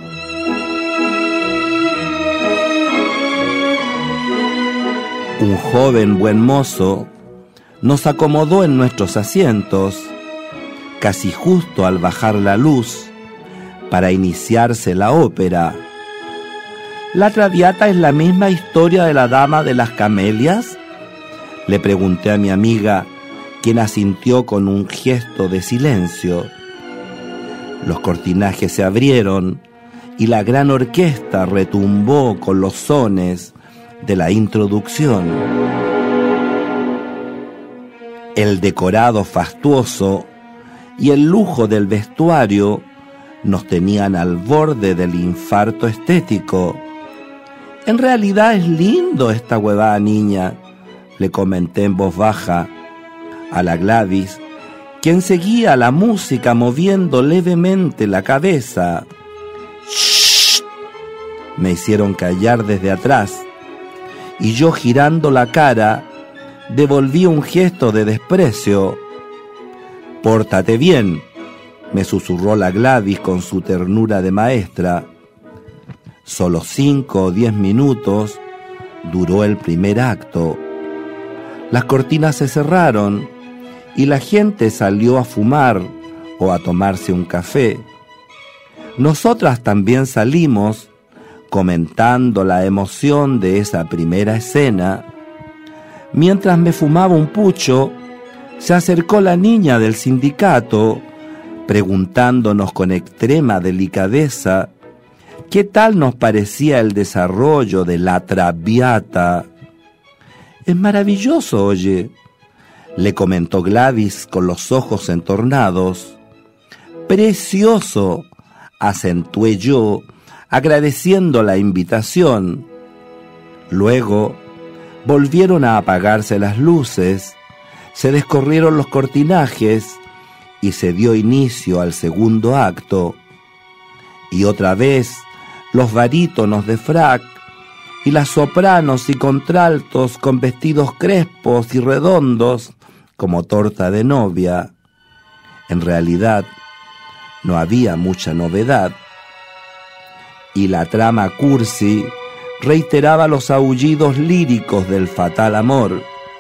Un joven buen mozo nos acomodó en nuestros asientos, casi justo al bajar la luz, para iniciarse la ópera. ¿La Traviata es la misma historia de la Dama de las Camelias?, le pregunté a mi amiga, quien asintió con un gesto de silencio. Los cortinajes se abrieron y la gran orquesta retumbó con los sones de la introducción. El decorado fastuoso y el lujo del vestuario nos tenían al borde del infarto estético. En realidad es lindo esta huevada, niña, le comenté en voz baja a la Gladys, quien seguía la música moviendo levemente la cabeza. ¡Shh! Me hicieron callar desde atrás, y yo girando la cara devolví un gesto de desprecio. «Pórtate bien», me susurró la Gladys con su ternura de maestra. Solo 5 o 10 minutos duró el primer acto. Las cortinas se cerraron y la gente salió a fumar o a tomarse un café. Nosotras también salimos, comentando la emoción de esa primera escena. Mientras me fumaba un pucho, se acercó la niña del sindicato, preguntándonos con extrema delicadeza qué tal nos parecía el desarrollo de la Traviata. «Es maravilloso, oye», le comentó Gladys con los ojos entornados. «Precioso», acentué yo, agradeciendo la invitación. Luego volvieron a apagarse las luces, se descorrieron los cortinajes y se dio inicio al segundo acto. Y otra vez los barítonos de frac y las sopranos y contraltos con vestidos crespos y redondos como torta de novia. En realidad no había mucha novedad. Y la trama cursi reiteraba los aullidos líricos del fatal amor.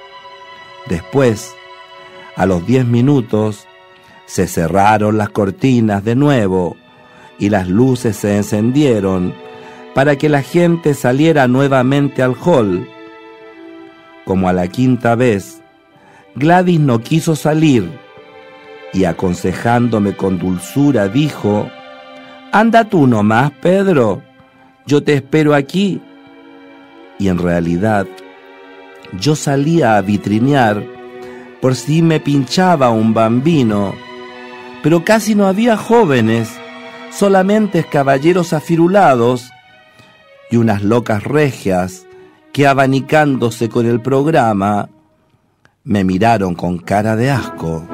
Después, a los 10 minutos, se cerraron las cortinas de nuevo y las luces se encendieron para que la gente saliera nuevamente al hall. Como a la 5ª vez, Gladys no quiso salir y, aconsejándome con dulzura, dijo: «Anda tú nomás, Pedro, yo te espero aquí». Y en realidad, yo salía a vitrinear por si me pinchaba un bambino, pero casi no había jóvenes, solamente caballeros afirulados y unas locas regias que, abanicándose con el programa, me miraron con cara de asco.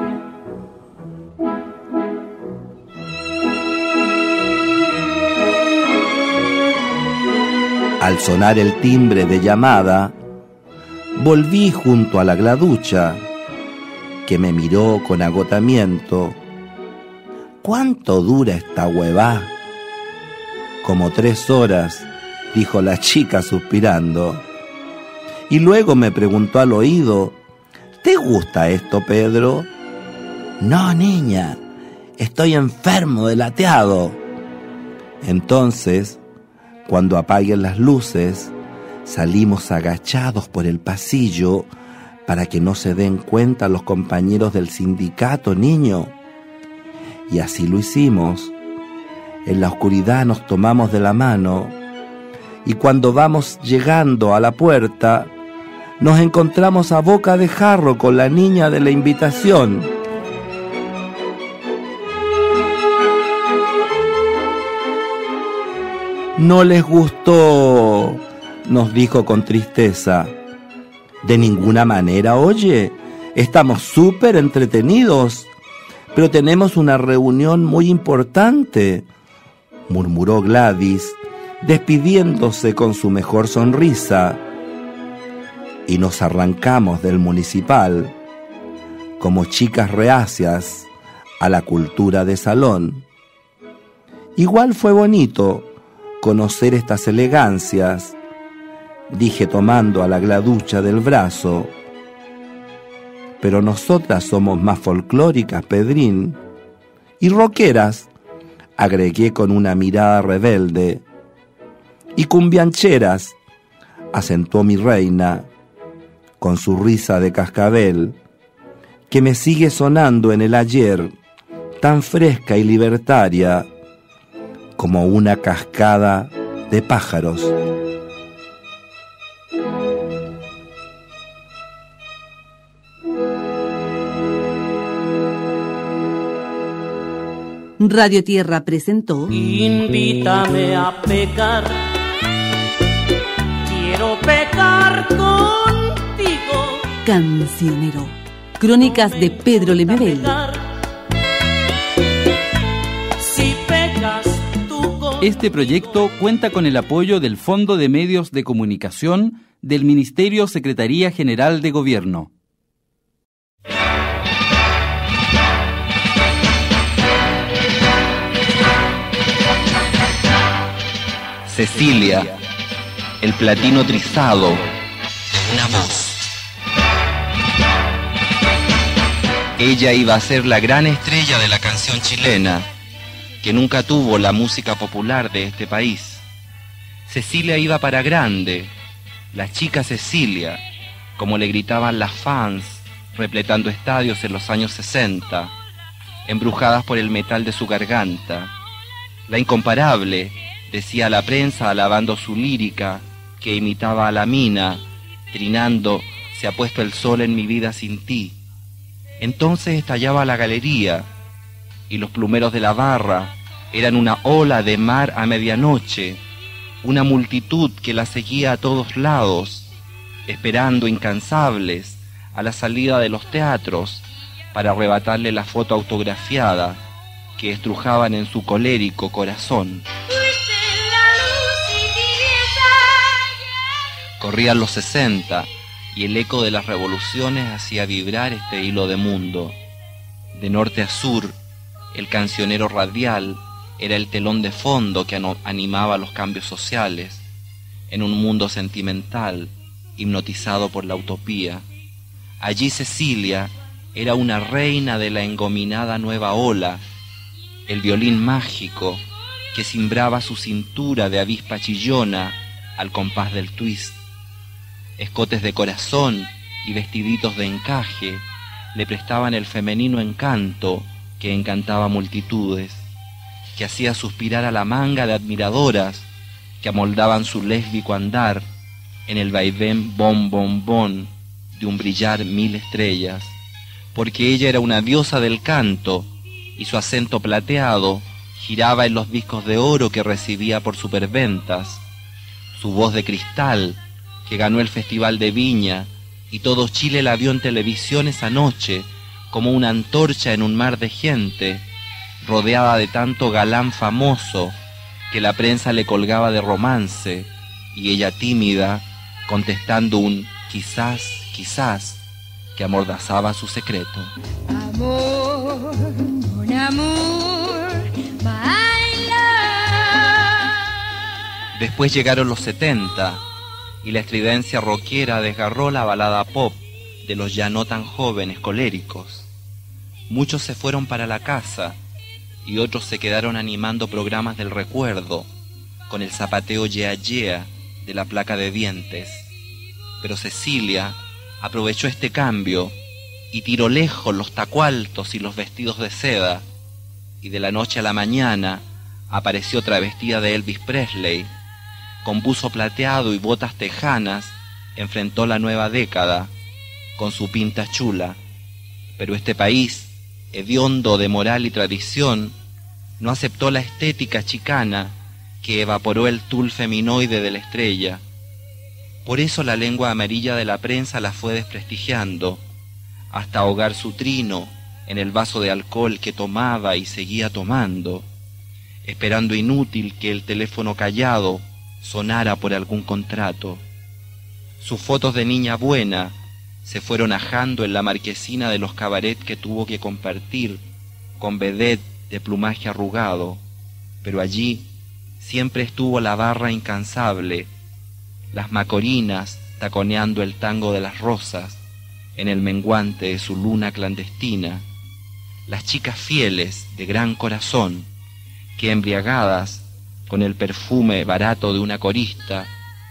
Al sonar el timbre de llamada, volví junto a la Gladucha, que me miró con agotamiento. «¿Cuánto dura esta huevá?» «Como 3 horas», dijo la chica suspirando. Y luego me preguntó al oído: «¿Te gusta esto, Pedro?» «No, niña, estoy enfermo de lateado». Entonces, cuando apaguen las luces, salimos agachados por el pasillo para que no se den cuenta los compañeros del sindicato, niño. Y así lo hicimos. En la oscuridad nos tomamos de la mano y cuando vamos llegando a la puerta, nos encontramos a boca de jarro con la niña de la invitación. «No les gustó», nos dijo con tristeza. «De ninguna manera, oye, estamos súper entretenidos, pero tenemos una reunión muy importante», murmuró Gladys, despidiéndose con su mejor sonrisa. Y nos arrancamos del municipal, como chicas reacias a la cultura de salón. Igual fue bonito conocer estas elegancias, dije tomando a la Gladucha del brazo. Pero nosotras somos más folclóricas, Pedrín, y rockeras, agregué con una mirada rebelde. Y cumbiancheras, acentuó mi reina, con su risa de cascabel, que me sigue sonando en el ayer, tan fresca y libertaria como una cascada de pájaros. Radio Tierra presentó Invítame a pecar, quiero pecar contigo. Cancionero. Crónicas de Pedro Lemebel. Si pecas tú con... Este proyecto cuenta con el apoyo del Fondo de Medios de Comunicación del Ministerio Secretaría General de Gobierno. Cecilia, el platino trizado de una voz. Ella iba a ser la gran estrella de la canción chilena, que nunca tuvo la música popular de este país. Cecilia iba para grande, la chica Cecilia, como le gritaban las fans, repletando estadios en los años 60, embrujadas por el metal de su garganta. La incomparable, decía la prensa alabando su lírica, que imitaba a la mina, trinando, se ha puesto el sol en mi vida sin ti. Entonces estallaba la galería, y los plumeros de la barra eran una ola de mar a medianoche, una multitud que la seguía a todos lados, esperando incansables a la salida de los teatros para arrebatarle la foto autografiada que estrujaban en su colérico corazón. Corrían los 60 y el eco de las revoluciones hacía vibrar este hilo de mundo. De norte a sur, el cancionero radial era el telón de fondo que animaba los cambios sociales en un mundo sentimental, hipnotizado por la utopía. Allí Cecilia era una reina de la engominada nueva ola, el violín mágico que cimbraba su cintura de avispa chillona al compás del twist. Escotes de corazón y vestiditos de encaje le prestaban el femenino encanto que encantaba multitudes, que hacía suspirar a la manga de admiradoras que amoldaban su lésbico andar en el vaivén bon bon bon de un brillar mil estrellas, porque ella era una diosa del canto y su acento plateado giraba en los discos de oro que recibía por superventas, su voz de cristal que ganó el Festival de Viña y todo Chile la vio en televisión esa noche como una antorcha en un mar de gente, rodeada de tanto galán famoso que la prensa le colgaba de romance y ella tímida contestando un quizás, quizás, que amordazaba su secreto. Amor, mon amour, my love. Después llegaron los 70 y la estridencia rockera desgarró la balada pop de los ya no tan jóvenes coléricos. Muchos se fueron para la casa y otros se quedaron animando programas del recuerdo con el zapateo yea yea de la placa de dientes. Pero Cecilia aprovechó este cambio y tiró lejos los tacualtos y los vestidos de seda, y de la noche a la mañana apareció travestida de Elvis Presley. Con buzo plateado y botas tejanas enfrentó la nueva década con su pinta chula. Pero este país, hediondo de moral y tradición, no aceptó la estética chicana que evaporó el tul feminoide de la estrella. Por eso la lengua amarilla de la prensa la fue desprestigiando, hasta ahogar su trino en el vaso de alcohol que tomaba y seguía tomando, esperando inútil que el teléfono callado sonara por algún contrato. Sus fotos de niña buena se fueron ajando en la marquesina de los cabaret que tuvo que compartir con vedette de plumaje arrugado, pero allí siempre estuvo la barra incansable, las macorinas taconeando el tango de las rosas en el menguante de su luna clandestina, las chicas fieles de gran corazón que, embriagadas con el perfume barato de una corista,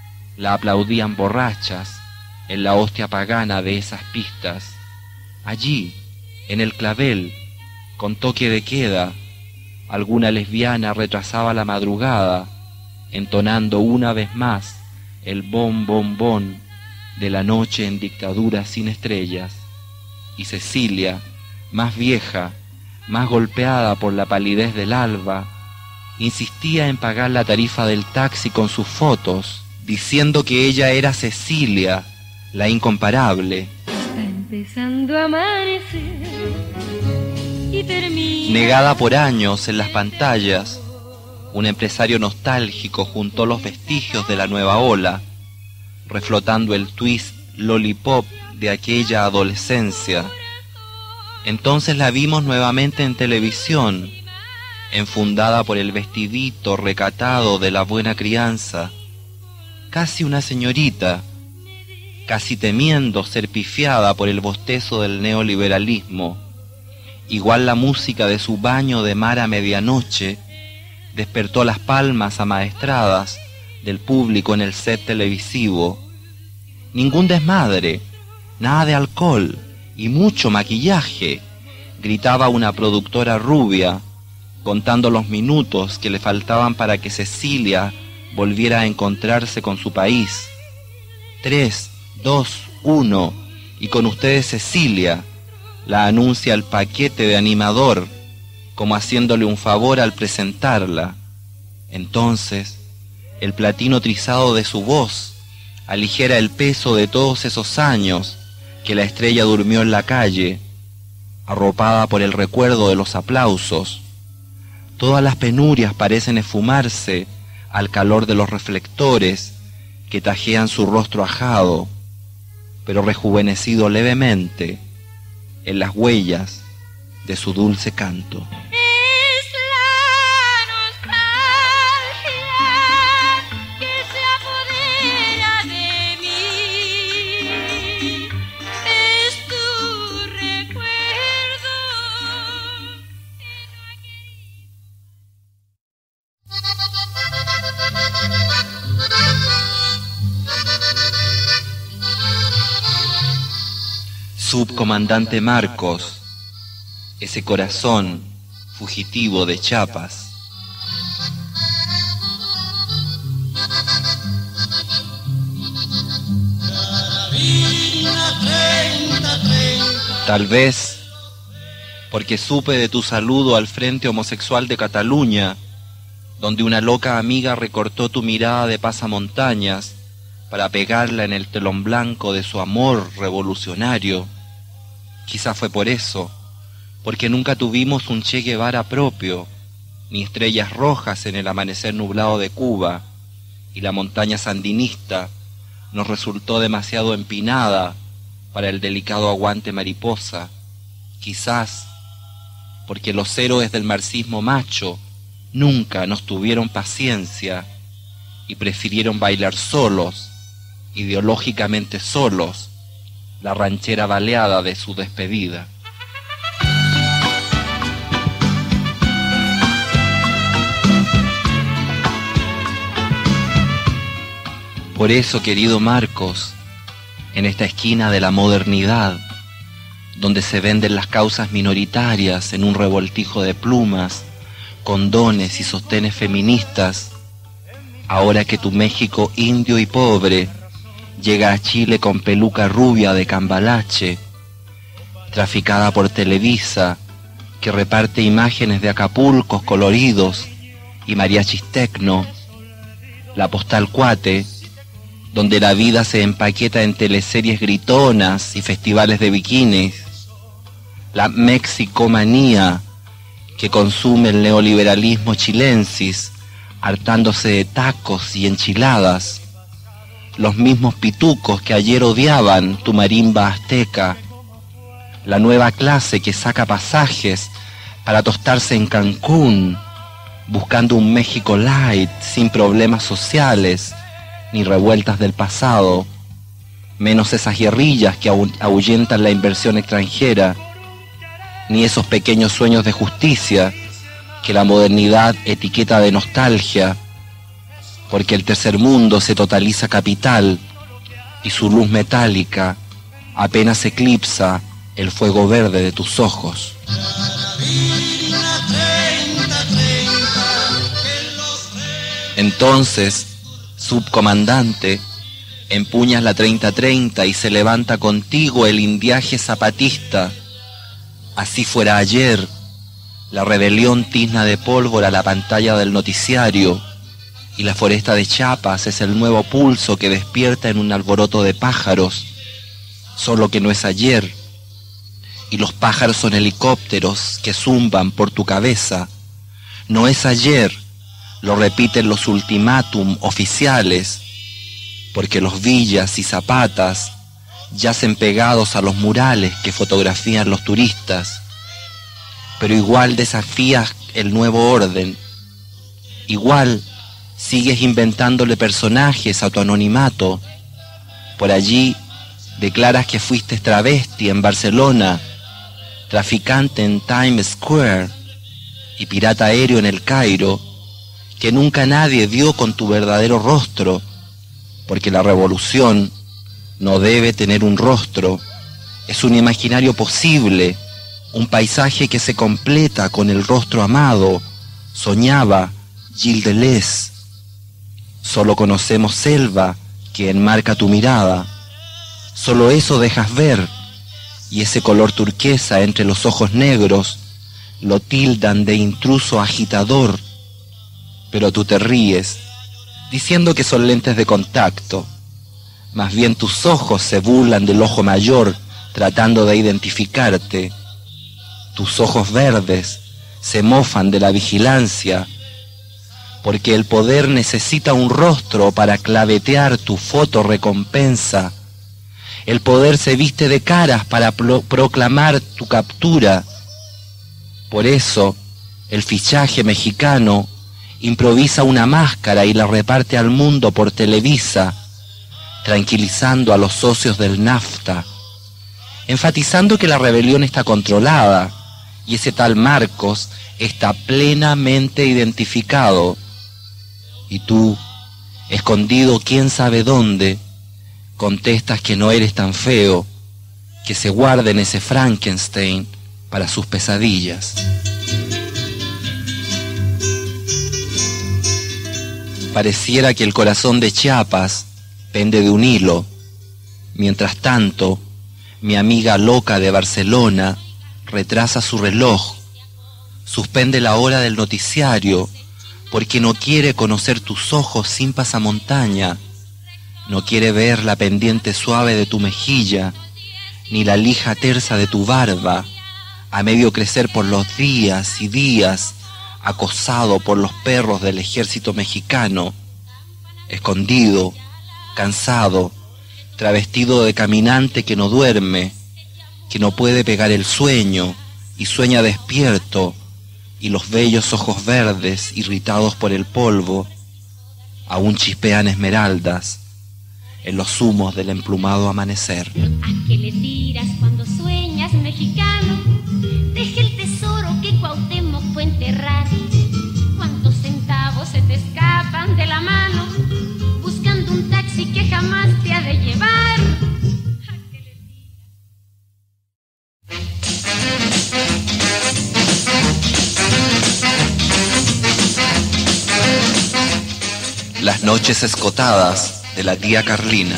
la aplaudían borrachas en la hostia pagana de esas pistas. Allí, en el clavel, con toque de queda, alguna lesbiana retrasaba la madrugada, entonando una vez más el bon bon bon de la noche en dictadura sin estrellas. Y Cecilia, más vieja, más golpeada por la palidez del alba, insistía en pagar la tarifa del taxi con sus fotos, diciendo que ella era Cecilia, la incomparable. Está empezando a amanecer y termina. Negada por años en las pantallas, un empresario nostálgico juntó los vestigios de la nueva ola, reflotando el twist lollipop de aquella adolescencia. Entonces la vimos nuevamente en televisión, enfundada por el vestidito recatado de la buena crianza, casi una señorita, casi temiendo ser pifiada por el bostezo del neoliberalismo. Igual la música de su baño de mar a medianoche despertó las palmas amaestradas del público en el set televisivo. Ningún desmadre, nada de alcohol y mucho maquillaje, gritaba una productora rubia, contando los minutos que le faltaban para que Cecilia volviera a encontrarse con su país. 3, 2, 1, y con ustedes Cecilia, la anuncia el paquete de animador, como haciéndole un favor al presentarla. Entonces, el platino trizado de su voz aligera el peso de todos esos años que la estrella durmió en la calle, arropada por el recuerdo de los aplausos. Todas las penurias parecen esfumarse al calor de los reflectores que tajean su rostro ajado, pero rejuvenecido levemente en las huellas de su dulce canto. Subcomandante Marcos, ese corazón fugitivo de Chiapas. Tal vez porque supe de tu saludo al Frente Homosexual de Cataluña, donde una loca amiga recortó tu mirada de pasamontañas para pegarla en el telón blanco de su amor revolucionario. Quizá fue por eso, porque nunca tuvimos un Che Guevara propio, ni estrellas rojas en el amanecer nublado de Cuba, y la montaña sandinista nos resultó demasiado empinada para el delicado aguante mariposa. Quizás porque los héroes del marxismo macho nunca nos tuvieron paciencia y prefirieron bailar solos, ideológicamente solos, la ranchera baleada de su despedida. Por eso, querido Marcos, en esta esquina de la modernidad, donde se venden las causas minoritarias en un revoltijo de plumas, condones y sostenes feministas, ahora que tu México indio y pobre llega a Chile con peluca rubia de cambalache, traficada por Televisa, que reparte imágenes de Acapulcos coloridos y mariachis tecno, la Postal Cuate, donde la vida se empaqueta en teleseries gritonas y festivales de bikinis, la mexicomanía que consume el neoliberalismo chilensis, hartándose de tacos y enchiladas, los mismos pitucos que ayer odiaban tu marimba azteca, la nueva clase que saca pasajes para tostarse en Cancún, buscando un México light, sin problemas sociales ni revueltas del pasado, menos esas guerrillas que ahuyentan la inversión extranjera, ni esos pequeños sueños de justicia que la modernidad etiqueta de nostalgia, porque el tercer mundo se totaliza capital y su luz metálica apenas eclipsa el fuego verde de tus ojos. Entonces, subcomandante, empuñas la 3030 y se levanta contigo el indiaje zapatista. Así fuera ayer, la rebelión tizna de pólvora la pantalla del noticiario, y la foresta de Chiapas es el nuevo pulso que despierta en un alboroto de pájaros, solo que no es ayer, y los pájaros son helicópteros que zumban por tu cabeza. No es ayer, lo repiten los ultimátum oficiales, porque los Villas y Zapatas yacen pegados a los murales que fotografían los turistas, pero igual desafías el nuevo orden, igual sigues inventándole personajes a tu anonimato. Por allí declaras que fuiste travesti en Barcelona, traficante en Times Square y pirata aéreo en el Cairo, que nunca nadie vio con tu verdadero rostro, porque la revolución no debe tener un rostro, es un imaginario posible, un paisaje que se completa con el rostro amado, soñaba Gilles Deleuze. Solo conocemos selva que enmarca tu mirada, solo eso dejas ver, y ese color turquesa entre los ojos negros lo tildan de intruso agitador, pero tú te ríes, diciendo que son lentes de contacto. Más bien tus ojos se burlan del ojo mayor, tratando de identificarte. Tus ojos verdes se mofan de la vigilancia, porque el poder necesita un rostro para clavetear tu foto recompensa. El poder se viste de caras para proclamar tu captura. Por eso, el fichaje mexicano improvisa una máscara y la reparte al mundo por Televisa, tranquilizando a los socios del NAFTA, enfatizando que la rebelión está controlada y ese tal Marcos está plenamente identificado. Y tú, escondido quién sabe dónde, contestas que no eres tan feo, que se guarden ese Frankenstein para sus pesadillas. Pareciera que el corazón de Chiapas pende de un hilo. Mientras tanto, mi amiga loca de Barcelona retrasa su reloj, suspende la hora del noticiario, porque no quiere conocer tus ojos sin pasamontaña, no quiere ver la pendiente suave de tu mejilla, ni la lija tersa de tu barba, a medio crecer por los días y días, acosado por los perros del ejército mexicano, escondido, cansado, travestido de caminante que no duerme, que no puede pegar el sueño y sueña despierto, y los bellos ojos verdes, irritados por el polvo, aún chispean esmeraldas en los humos del emplumado amanecer. ¿A qué le tiras cuando sueñas, mexicano? Deja el tesoro que Cuauhtémoc fue enterrar. ¿Cuántos centavos se te escapan de la mano buscando un taxi que jamás te ha de llevar? Las noches escotadas de la tía Carlina.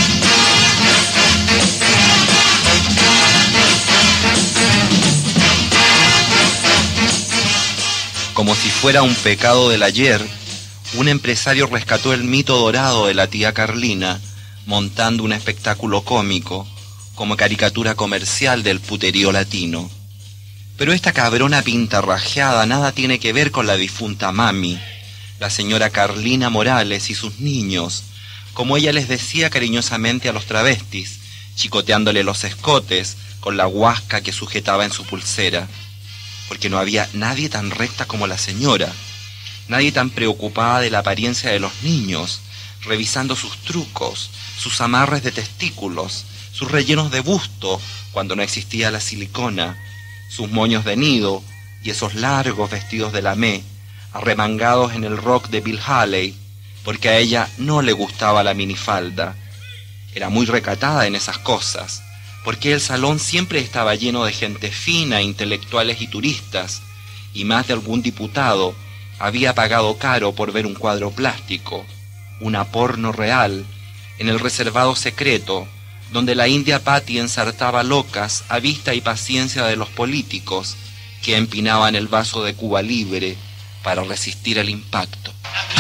Como si fuera un pecado del ayer, un empresario rescató el mito dorado de la tía Carlina, montando un espectáculo cómico, como caricatura comercial del puterío latino. Pero esta cabrona pintarrajeada nada tiene que ver con la difunta mami, la señora Carlina Morales y sus niños, como ella les decía cariñosamente a los travestis, chicoteándole los escotes con la huasca que sujetaba en su pulsera, porque no había nadie tan recta como la señora, nadie tan preocupada de la apariencia de los niños, revisando sus trucos, sus amarres de testículos, sus rellenos de busto cuando no existía la silicona, sus moños de nido y esos largos vestidos de lamé, arremangados en el rock de Bill Haley, porque a ella no le gustaba la minifalda. Era muy recatada en esas cosas, porque el salón siempre estaba lleno de gente fina, intelectuales y turistas, y más de algún diputado había pagado caro por ver un cuadro plástico, una porno real, en el reservado secreto, donde la India Patty ensartaba locas a vista y paciencia de los políticos que empinaban el vaso de Cuba Libre para resistir el impacto.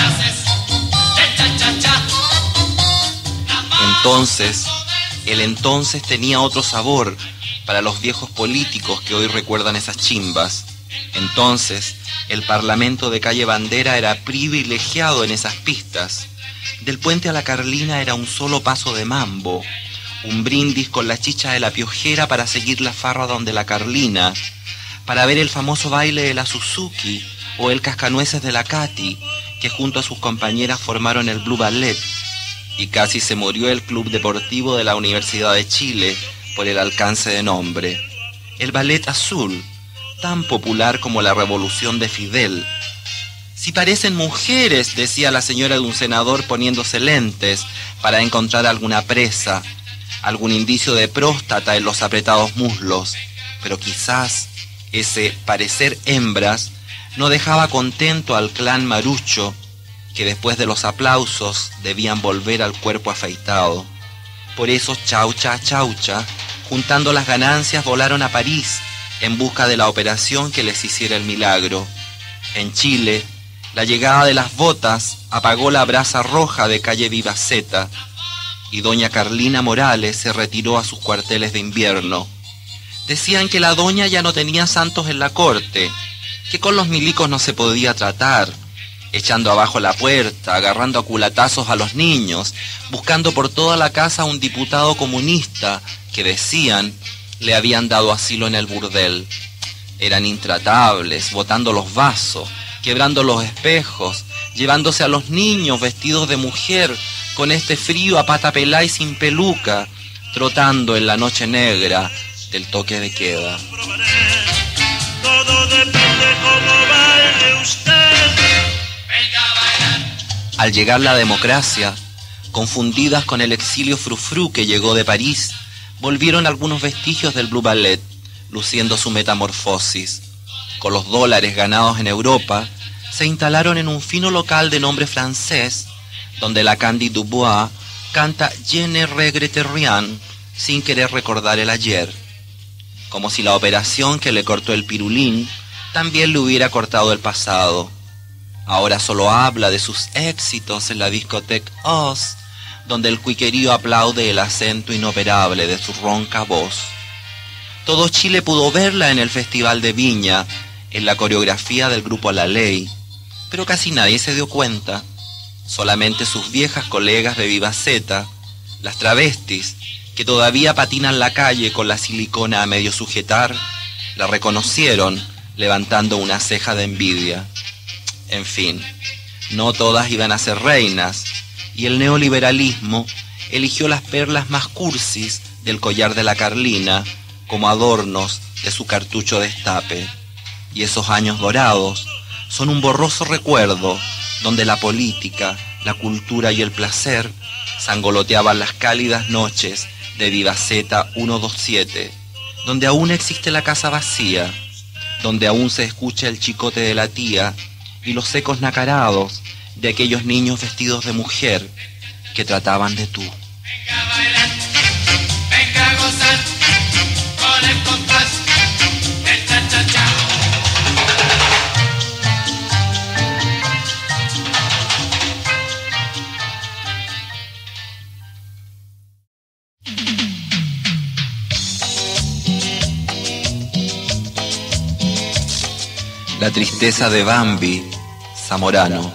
El entonces tenía otro sabor para los viejos políticos que hoy recuerdan esas chimbas. Entonces El Parlamento de Calle Bandera era privilegiado en esas pistas. Del puente a la Carlina era un solo paso de mambo, un brindis con la chicha de la Piojera para seguir la farra donde la Carlina, para ver el famoso baile de la Suzuki o el cascanueces de la Katy, que junto a sus compañeras formaron el Blue Ballet, y casi se murió el Club Deportivo de la Universidad de Chile por el alcance de nombre. El Ballet Azul, tan popular como la revolución de Fidel. Si parecen mujeres, decía la señora de un senador poniéndose lentes para encontrar alguna presa, algún indicio de próstata en los apretados muslos, pero quizás ese parecer hembras no dejaba contento al clan Marucho, que después de los aplausos debían volver al cuerpo afeitado. Por eso Chaucha, juntando las ganancias, volaron a París en busca de la operación que les hiciera el milagro. En Chile, la llegada de las botas apagó la brasa roja de calle Vivaceta, y doña Carlina Morales se retiró a sus cuarteles de invierno. Decían que la doña ya no tenía santos en la corte, que con los milicos no se podía tratar, echando abajo la puerta, agarrando a culatazos a los niños, buscando por toda la casa a un diputado comunista que decían le habían dado asilo en el burdel. Eran intratables, botando los vasos, quebrando los espejos, llevándose a los niños vestidos de mujer, con este frío a pata pelá y sin peluca, trotando en la noche negra del toque de queda. Todo depende cómo baile usted. Venga a bailar. Al llegar la democracia, confundidas con el exilio frufru que llegó de París, volvieron algunos vestigios del Blue Ballet, luciendo su metamorfosis. Con los dólares ganados en Europa, se instalaron en un fino local de nombre francés, donde la Candy Dubois canta Je ne regrette rien, sin querer recordar el ayer, como si la operación que le cortó el pirulín también le hubiera cortado el pasado. Ahora solo habla de sus éxitos en la discoteca Oz, donde el cuiquerío aplaude el acento inoperable de su ronca voz. Todo Chile pudo verla en el Festival de Viña, en la coreografía del grupo La Ley, pero casi nadie se dio cuenta. Solamente sus viejas colegas de Vivaceta, las travestis, que todavía patinan la calle con la silicona a medio sujetar, la reconocieron levantando una ceja de envidia. En fin, no todas iban a ser reinas, y el neoliberalismo eligió las perlas más cursis del collar de la Carlina como adornos de su cartucho de estape. Y esos años dorados son un borroso recuerdo donde la política, la cultura y el placer sangoloteaban las cálidas noches de Vivaceta 127, donde aún existe la casa vacía, donde aún se escucha el chicote de la tía y los secos nacarados de aquellos niños vestidos de mujer que trataban de tú. Venga a bailar, venga a gozar, con el compás del cha-cha-cha. La tristeza de Bambi, Zamorano.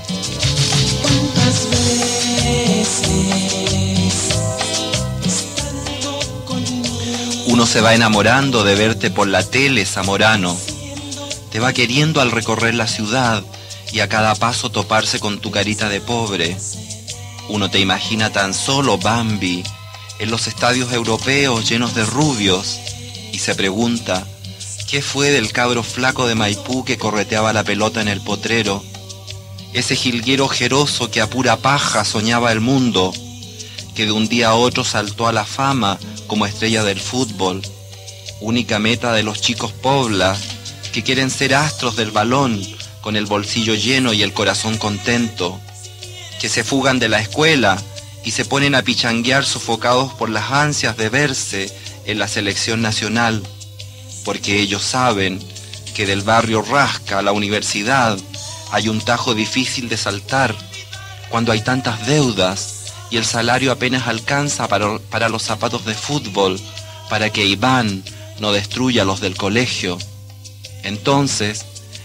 Uno se va enamorando de verte por la tele, Zamorano. Te va queriendo al recorrer la ciudad y a cada paso toparse con tu carita de pobre. Uno te imagina tan solo, Bambi, en los estadios europeos llenos de rubios y se pregunta, ¿qué fue del cabro flaco de Maipú que correteaba la pelota en el potrero? Ese jilguero ojeroso que a pura paja soñaba el mundo, que de un día a otro saltó a la fama como estrella del fútbol, única meta de los chicos pobla que quieren ser astros del balón con el bolsillo lleno y el corazón contento, que se fugan de la escuela y se ponen a pichanguear sofocados por las ansias de verse en la selección nacional, porque ellos saben que del barrio Rasca a la universidad hay un tajo difícil de saltar cuando hay tantas deudas y el salario apenas alcanza para los zapatos de fútbol, para que Iván no destruya los del colegio. Entonces,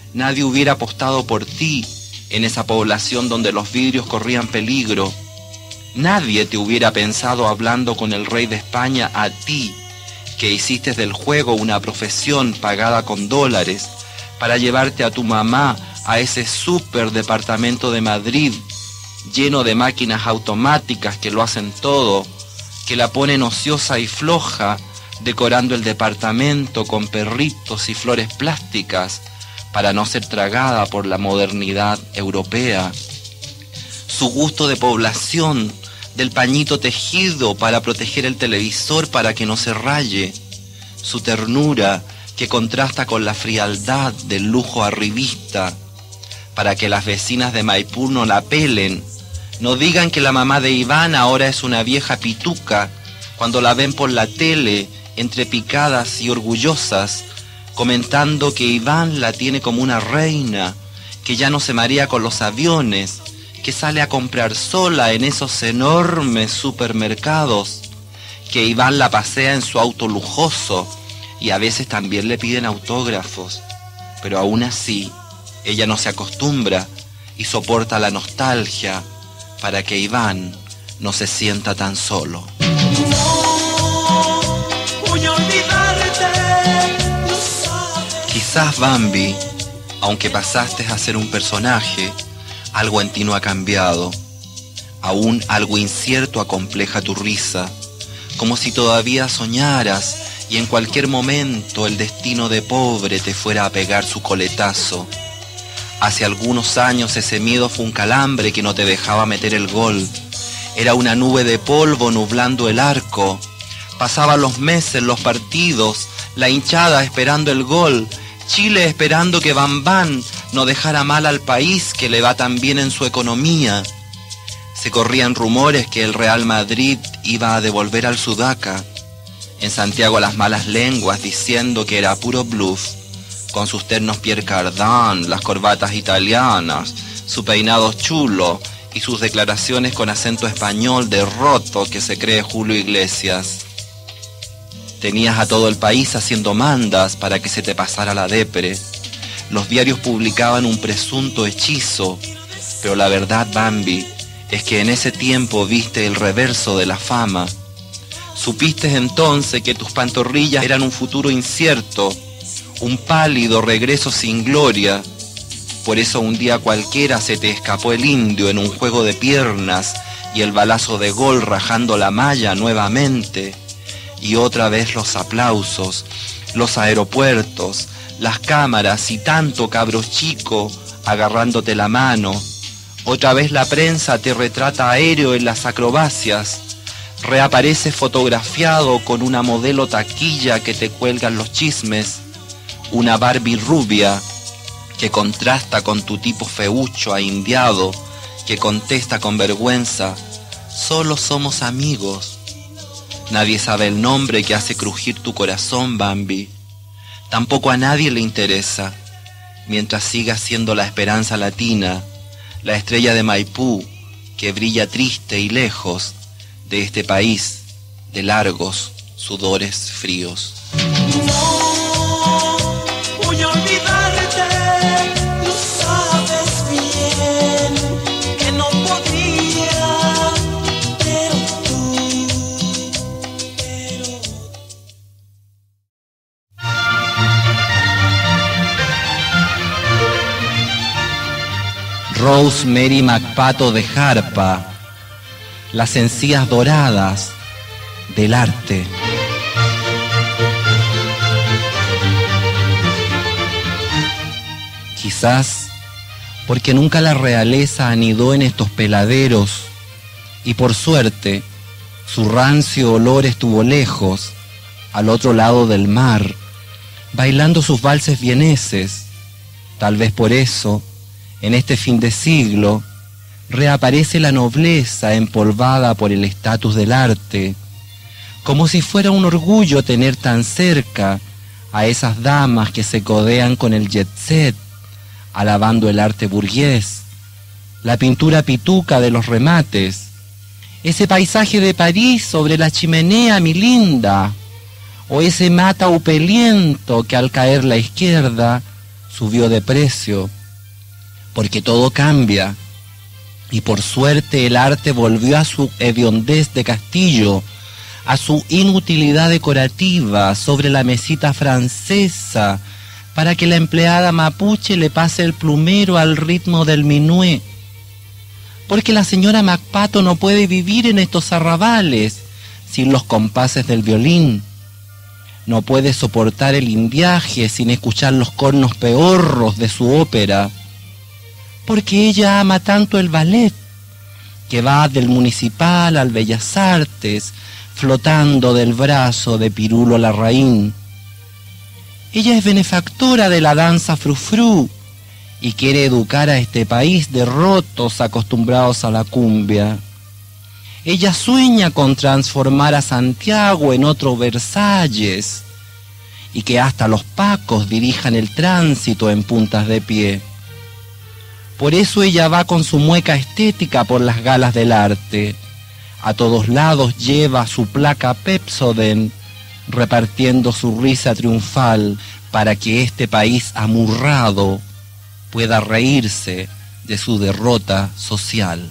nadie hubiera apostado por ti en esa población donde los vidrios corrían peligro. Nadie te hubiera pensado hablando con el rey de España, a ti, que hiciste del juego una profesión pagada con dólares para llevarte a tu mamá a ese súper departamento de Madrid, lleno de máquinas automáticas que lo hacen todo, que la ponen ociosa y floja, decorando el departamento con perritos y flores plásticas para no ser tragada por la modernidad europea. Su gusto de población, del pañito tejido para proteger el televisor para que no se raye, su ternura que contrasta con la frialdad del lujo arribista, para que las vecinas de Maipú no la pelen, no digan que la mamá de Iván ahora es una vieja pituca, cuando la ven por la tele, entre picadas y orgullosas, comentando que Iván la tiene como una reina, que ya no se marea con los aviones, que sale a comprar sola en esos enormes supermercados, que Iván la pasea en su auto lujoso y a veces también le piden autógrafos, pero aún así ella no se acostumbra y soporta la nostalgia para que Iván no se sienta tan solo. Quizás, Bambi, aunque pasaste a ser un personaje, algo en ti no ha cambiado. Aún algo incierto acompleja tu risa, como si todavía soñaras y en cualquier momento el destino de pobre te fuera a pegar su coletazo. Hace algunos años ese miedo fue un calambre que no te dejaba meter el gol. Era una nube de polvo nublando el arco. Pasaban los meses, los partidos, la hinchada esperando el gol, Chile esperando que Bambán no dejara mal al país que le va tan bien en su economía. Se corrían rumores que el Real Madrid iba a devolver al Sudaca. En Santiago las malas lenguas diciendo que era puro bluff, con sus ternos Pierre Cardin, las corbatas italianas, su peinado chulo y sus declaraciones con acento español de roto que se cree Julio Iglesias. Tenías a todo el país haciendo mandas para que se te pasara la depre. Los diarios publicaban un presunto hechizo, pero la verdad, Bambi, es que en ese tiempo viste el reverso de la fama. Supiste entonces que tus pantorrillas eran un futuro incierto, un pálido regreso sin gloria. Por eso un día cualquiera se te escapó el indio en un juego de piernas y el balazo de gol rajando la malla nuevamente. Y otra vez los aplausos, los aeropuertos, las cámaras y tanto cabro chico agarrándote la mano. Otra vez la prensa te retrata aéreo en las acrobacias. Reapareces fotografiado con una modelo taquilla que te cuelgan los chismes. Una Barbie rubia que contrasta con tu tipo feucho aindiado que contesta con vergüenza: solo somos amigos. Nadie sabe el nombre que hace crujir tu corazón, Bambi. Tampoco a nadie le interesa, mientras sigas siendo la esperanza latina, la estrella de Maipú, que brilla triste y lejos de este país de largos sudores fríos. No voy a olvidarte, tú sabes bien que no podría, pero tú. Rosemary McPato de Jarpa, las encías doradas del arte. Quizás porque nunca la realeza anidó en estos peladeros y por suerte su rancio olor estuvo lejos, al otro lado del mar, bailando sus valses vieneses. Tal vez por eso, en este fin de siglo, reaparece la nobleza empolvada por el estatus del arte, como si fuera un orgullo tener tan cerca a esas damas que se codean con el jet set, alabando el arte burgués, la pintura pituca de los remates, ese paisaje de París sobre la chimenea, mi linda, o ese mata upeliento que al caer la izquierda subió de precio, porque todo cambia. Y por suerte el arte volvió a su hediondez de castillo, a su inutilidad decorativa sobre la mesita francesa, para que la empleada mapuche le pase el plumero al ritmo del minué. Porque la señora Macpato no puede vivir en estos arrabales sin los compases del violín. No puede soportar el indiaje sin escuchar los cornos peorros de su ópera. Porque ella ama tanto el ballet, que va del Municipal al Bellas Artes, flotando del brazo de Pirulo Larraín. Ella es benefactora de la danza frufrú y quiere educar a este país de rotos acostumbrados a la cumbia. Ella sueña con transformar a Santiago en otro Versalles y que hasta los pacos dirijan el tránsito en puntas de pie. Por eso ella va con su mueca estética por las galas del arte. A todos lados lleva su placa Pepsoden, repartiendo su risa triunfal para que este país amurrado pueda reírse de su derrota social.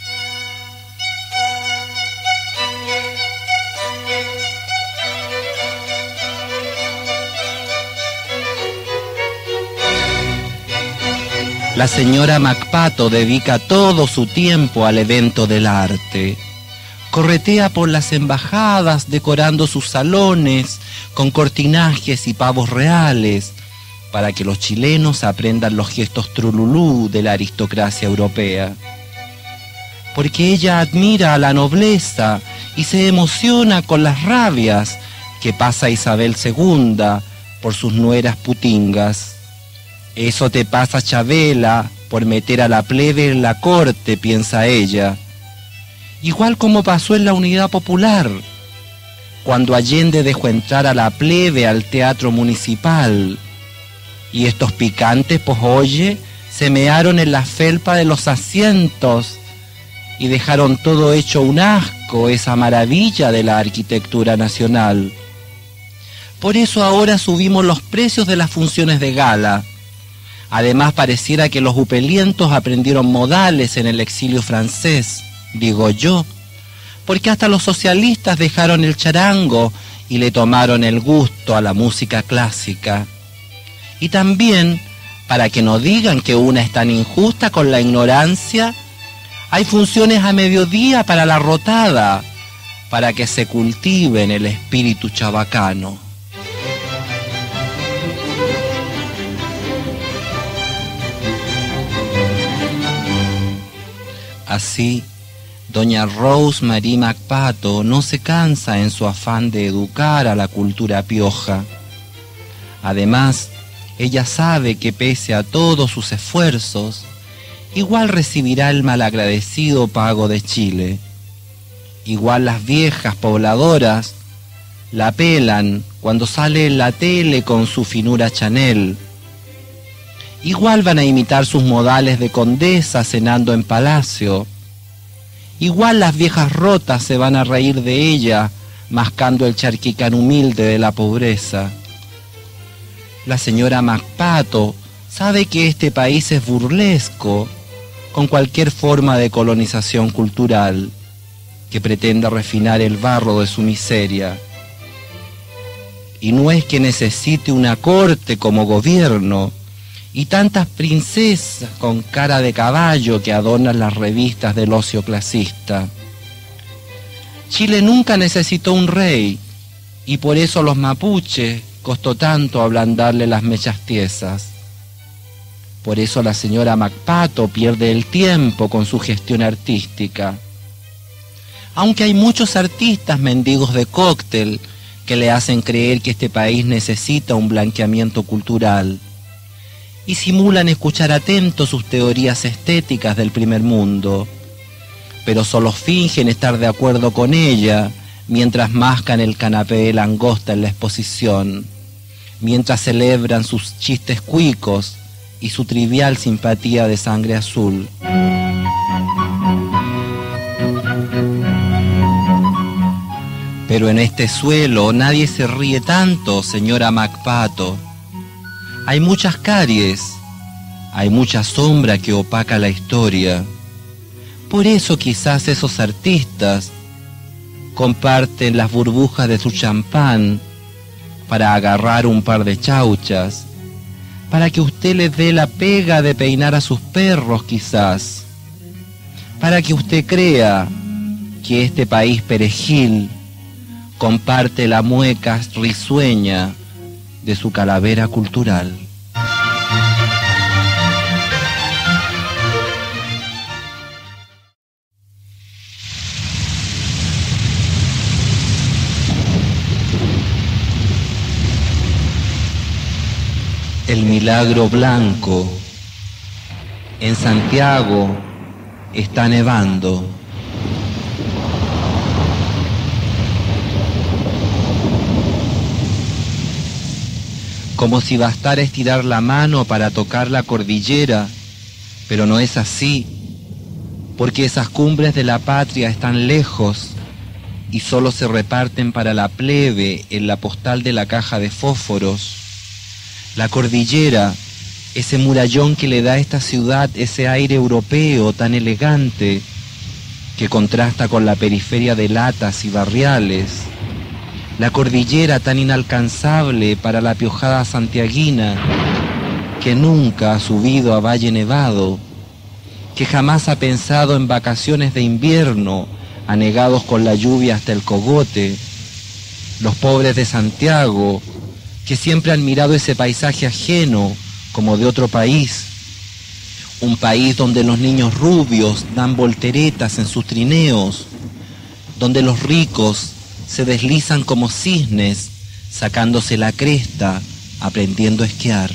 La señora Macpato dedica todo su tiempo al evento del arte. Corretea por las embajadas decorando sus salones con cortinajes y pavos reales para que los chilenos aprendan los gestos trululú de la aristocracia europea. Porque ella admira a la nobleza y se emociona con las rabias que pasa Isabel II por sus nueras putingas. Eso te pasa, Chabela, por meter a la plebe en la corte, piensa ella. Igual como pasó en la Unidad Popular, cuando Allende dejó entrar a la plebe al Teatro Municipal. Y estos picantes, pues oye, se mearon en la felpa de los asientos y dejaron todo hecho un asco, esa maravilla de la arquitectura nacional. Por eso ahora subimos los precios de las funciones de gala. Además pareciera que los upelientos aprendieron modales en el exilio francés, digo yo, porque hasta los socialistas dejaron el charango y le tomaron el gusto a la música clásica. Y también, para que no digan que una es tan injusta con la ignorancia, hay funciones a mediodía para la rotada, para que se cultiven el espíritu chabacano. Así, doña Rose Marie Macpato no se cansa en su afán de educar a la cultura pioja. Además, ella sabe que pese a todos sus esfuerzos, igual recibirá el malagradecido pago de Chile. Igual las viejas pobladoras la pelan cuando sale en la tele con su finura Chanel. Igual van a imitar sus modales de condesa cenando en palacio. Igual las viejas rotas se van a reír de ella, mascando el charquicán humilde de la pobreza. La señora Macpato sabe que este país es burlesco, con cualquier forma de colonización cultural, que pretenda refinar el barro de su miseria. Y no es que necesite una corte como gobierno, y tantas princesas con cara de caballo que adornan las revistas del ocio clasista. Chile nunca necesitó un rey, y por eso los mapuches costó tanto ablandarle las mechas tiesas. Por eso la señora Macpato pierde el tiempo con su gestión artística. Aunque hay muchos artistas mendigos de cóctel que le hacen creer que este país necesita un blanqueamiento cultural, y simulan escuchar atentos sus teorías estéticas del primer mundo, pero solo fingen estar de acuerdo con ella mientras mascan el canapé de langosta en la exposición, mientras celebran sus chistes cuicos y su trivial simpatía de sangre azul. Pero en este suelo nadie se ríe tanto, señora Macpato. Hay muchas caries, hay mucha sombra que opaca la historia. Por eso quizás esos artistas comparten las burbujas de su champán para agarrar un par de chauchas, para que usted les dé la pega de peinar a sus perros quizás, para que usted crea que este país perejil comparte la mueca risueña de su calavera cultural. El milagro blanco. En Santiago está nevando. Como si bastara estirar la mano para tocar la cordillera, pero no es así, porque esas cumbres de la patria están lejos y solo se reparten para la plebe en la postal de la caja de fósforos. La cordillera, ese murallón que le da a esta ciudad ese aire europeo tan elegante, que contrasta con la periferia de latas y barriales. La cordillera tan inalcanzable para la piojada santiaguina, que nunca ha subido a Valle Nevado, que jamás ha pensado en vacaciones de invierno, anegados con la lluvia hasta el cogote. Los pobres de Santiago, que siempre han mirado ese paisaje ajeno como de otro país, un país donde los niños rubios dan volteretas en sus trineos, donde los ricos se deslizan como cisnes, sacándose la cresta, aprendiendo a esquiar.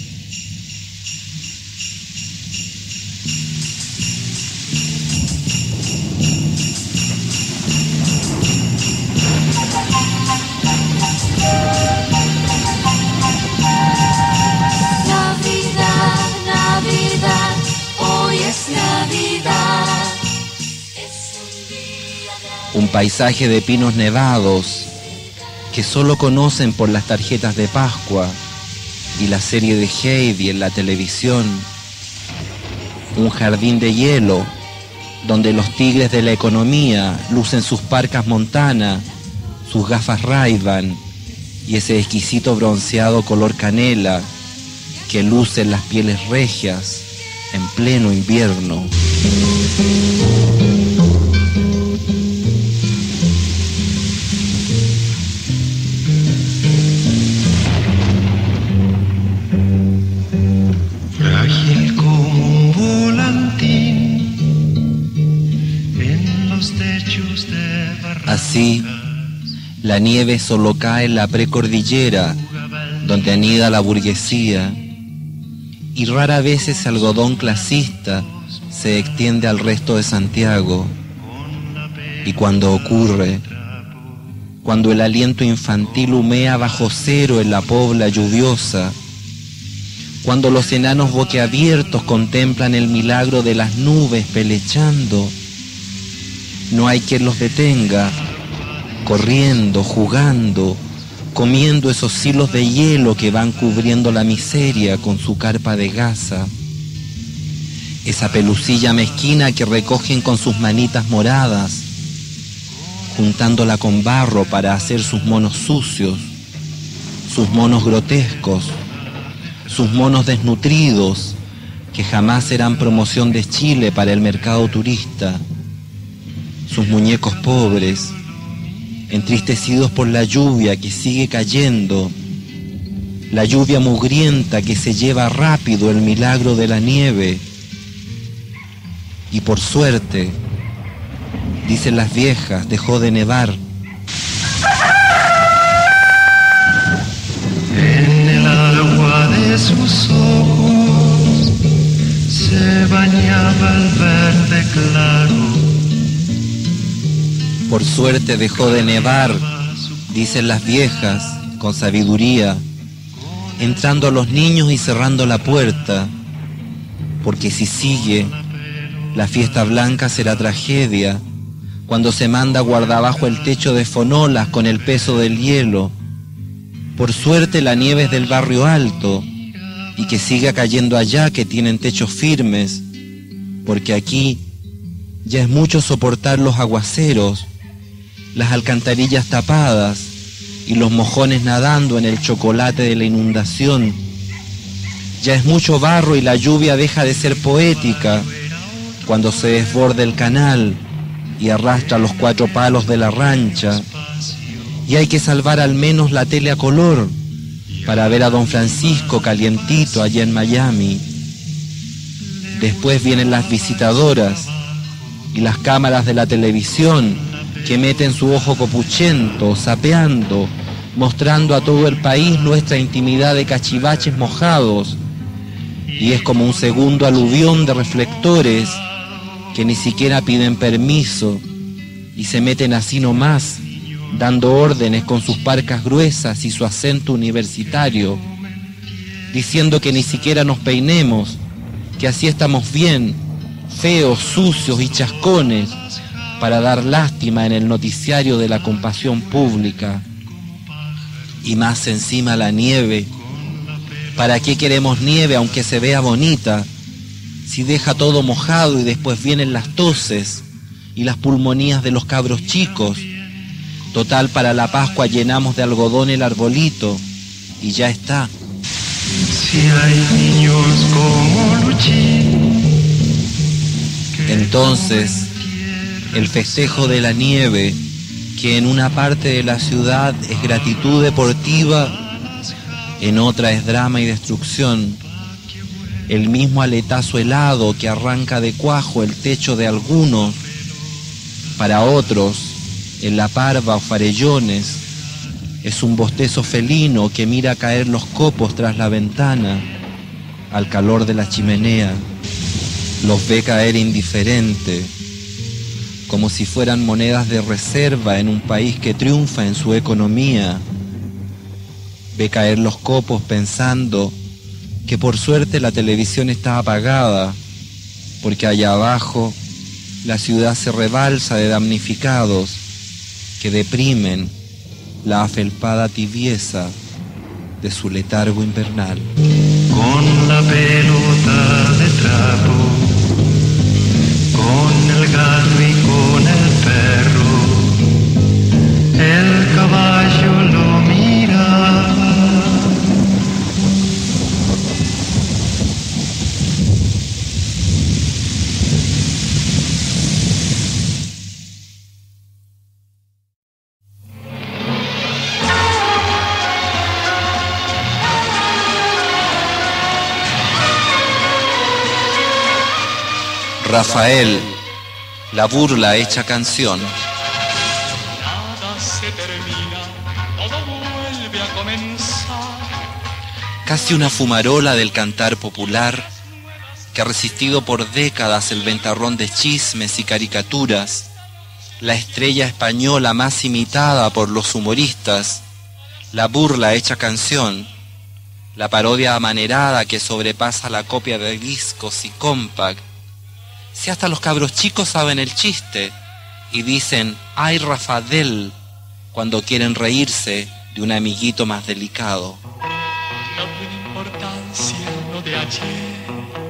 Un paisaje de pinos nevados que solo conocen por las tarjetas de Pascua y la serie de Heidi en la televisión. Un jardín de hielo donde los tigres de la economía lucen sus parcas Montana, sus gafas Ray-Ban y ese exquisito bronceado color canela que lucen las pieles regias en pleno invierno. Frágil como un volantín en los techos de barrancas. Así, la nieve solo cae en la precordillera, donde anida la burguesía, y rara vez ese algodón clasista se extiende al resto de Santiago. Y cuando ocurre, cuando el aliento infantil humea bajo cero en la pobla lluviosa, cuando los enanos boquiabiertos contemplan el milagro de las nubes pelechando, no hay quien los detenga, corriendo, jugando, comiendo esos hilos de hielo que van cubriendo la miseria con su carpa de gasa. Esa pelucilla mezquina que recogen con sus manitas moradas, juntándola con barro para hacer sus monos sucios, sus monos grotescos, sus monos desnutridos, que jamás serán promoción de Chile para el mercado turista, sus muñecos pobres, entristecidos por la lluvia que sigue cayendo, la lluvia mugrienta que se lleva rápido el milagro de la nieve. Y por suerte, dicen las viejas, dejó de nevar. En el agua de sus ojos se bañaba el verde claro. Por suerte dejó de nevar, dicen las viejas, con sabiduría, entrando a los niños y cerrando la puerta, porque si sigue, la fiesta blanca será tragedia, cuando se manda guardar bajo el techo de fonolas con el peso del hielo. Por suerte la nieve es del barrio alto, y que siga cayendo allá que tienen techos firmes, porque aquí ya es mucho soportar los aguaceros, las alcantarillas tapadas y los mojones nadando en el chocolate de la inundación. Ya es mucho barro y la lluvia deja de ser poética cuando se desborda el canal y arrastra los 4 palos de la rancha. Y hay que salvar al menos la tele a color para ver a Don Francisco calientito allá en Miami. Después vienen las visitadoras y las cámaras de la televisión que meten su ojo copuchento, sapeando, mostrando a todo el país nuestra intimidad de cachivaches mojados. Y es como un segundo aluvión de reflectores que ni siquiera piden permiso y se meten así nomás, dando órdenes con sus parcas gruesas y su acento universitario, diciendo que ni siquiera nos peinemos, que así estamos bien, feos, sucios y chascones, para dar lástima en el noticiario de la compasión pública. Y más encima la nieve. ¿Para qué queremos nieve aunque se vea bonita? Si deja todo mojado y después vienen las toses y las pulmonías de los cabros chicos. Total, para la Pascua llenamos de algodón el arbolito y ya está. Si hay niños como Luchín. Entonces, el festejo de la nieve, que en una parte de la ciudad es gratitud deportiva, en otra es drama y destrucción. El mismo aletazo helado que arranca de cuajo el techo de algunos, para otros, en la parva o farellones, es un bostezo felino que mira caer los copos tras la ventana, al calor de la chimenea. Los ve caer indiferente, como si fueran monedas de reserva en un país que triunfa en su economía. Ve caer los copos pensando que por suerte la televisión está apagada, porque allá abajo la ciudad se rebalsa de damnificados que deprimen la afelpada tibieza de su letargo invernal. Con la pelota de trapo, con el gato y con el perro, el caballo lo miraba. Rafael, la burla hecha canción. Nada se termina, todo vuelve a comenzar. Casi una fumarola del cantar popular que ha resistido por décadas el ventarrón de chismes y caricaturas, la estrella española más imitada por los humoristas, la burla hecha canción, la parodia amanerada que sobrepasa la copia de discos y compact. Si hasta los cabros chicos saben el chiste y dicen ¡ay, Rafael!, cuando quieren reírse de un amiguito más delicado. No tiene importancia lo de ayer.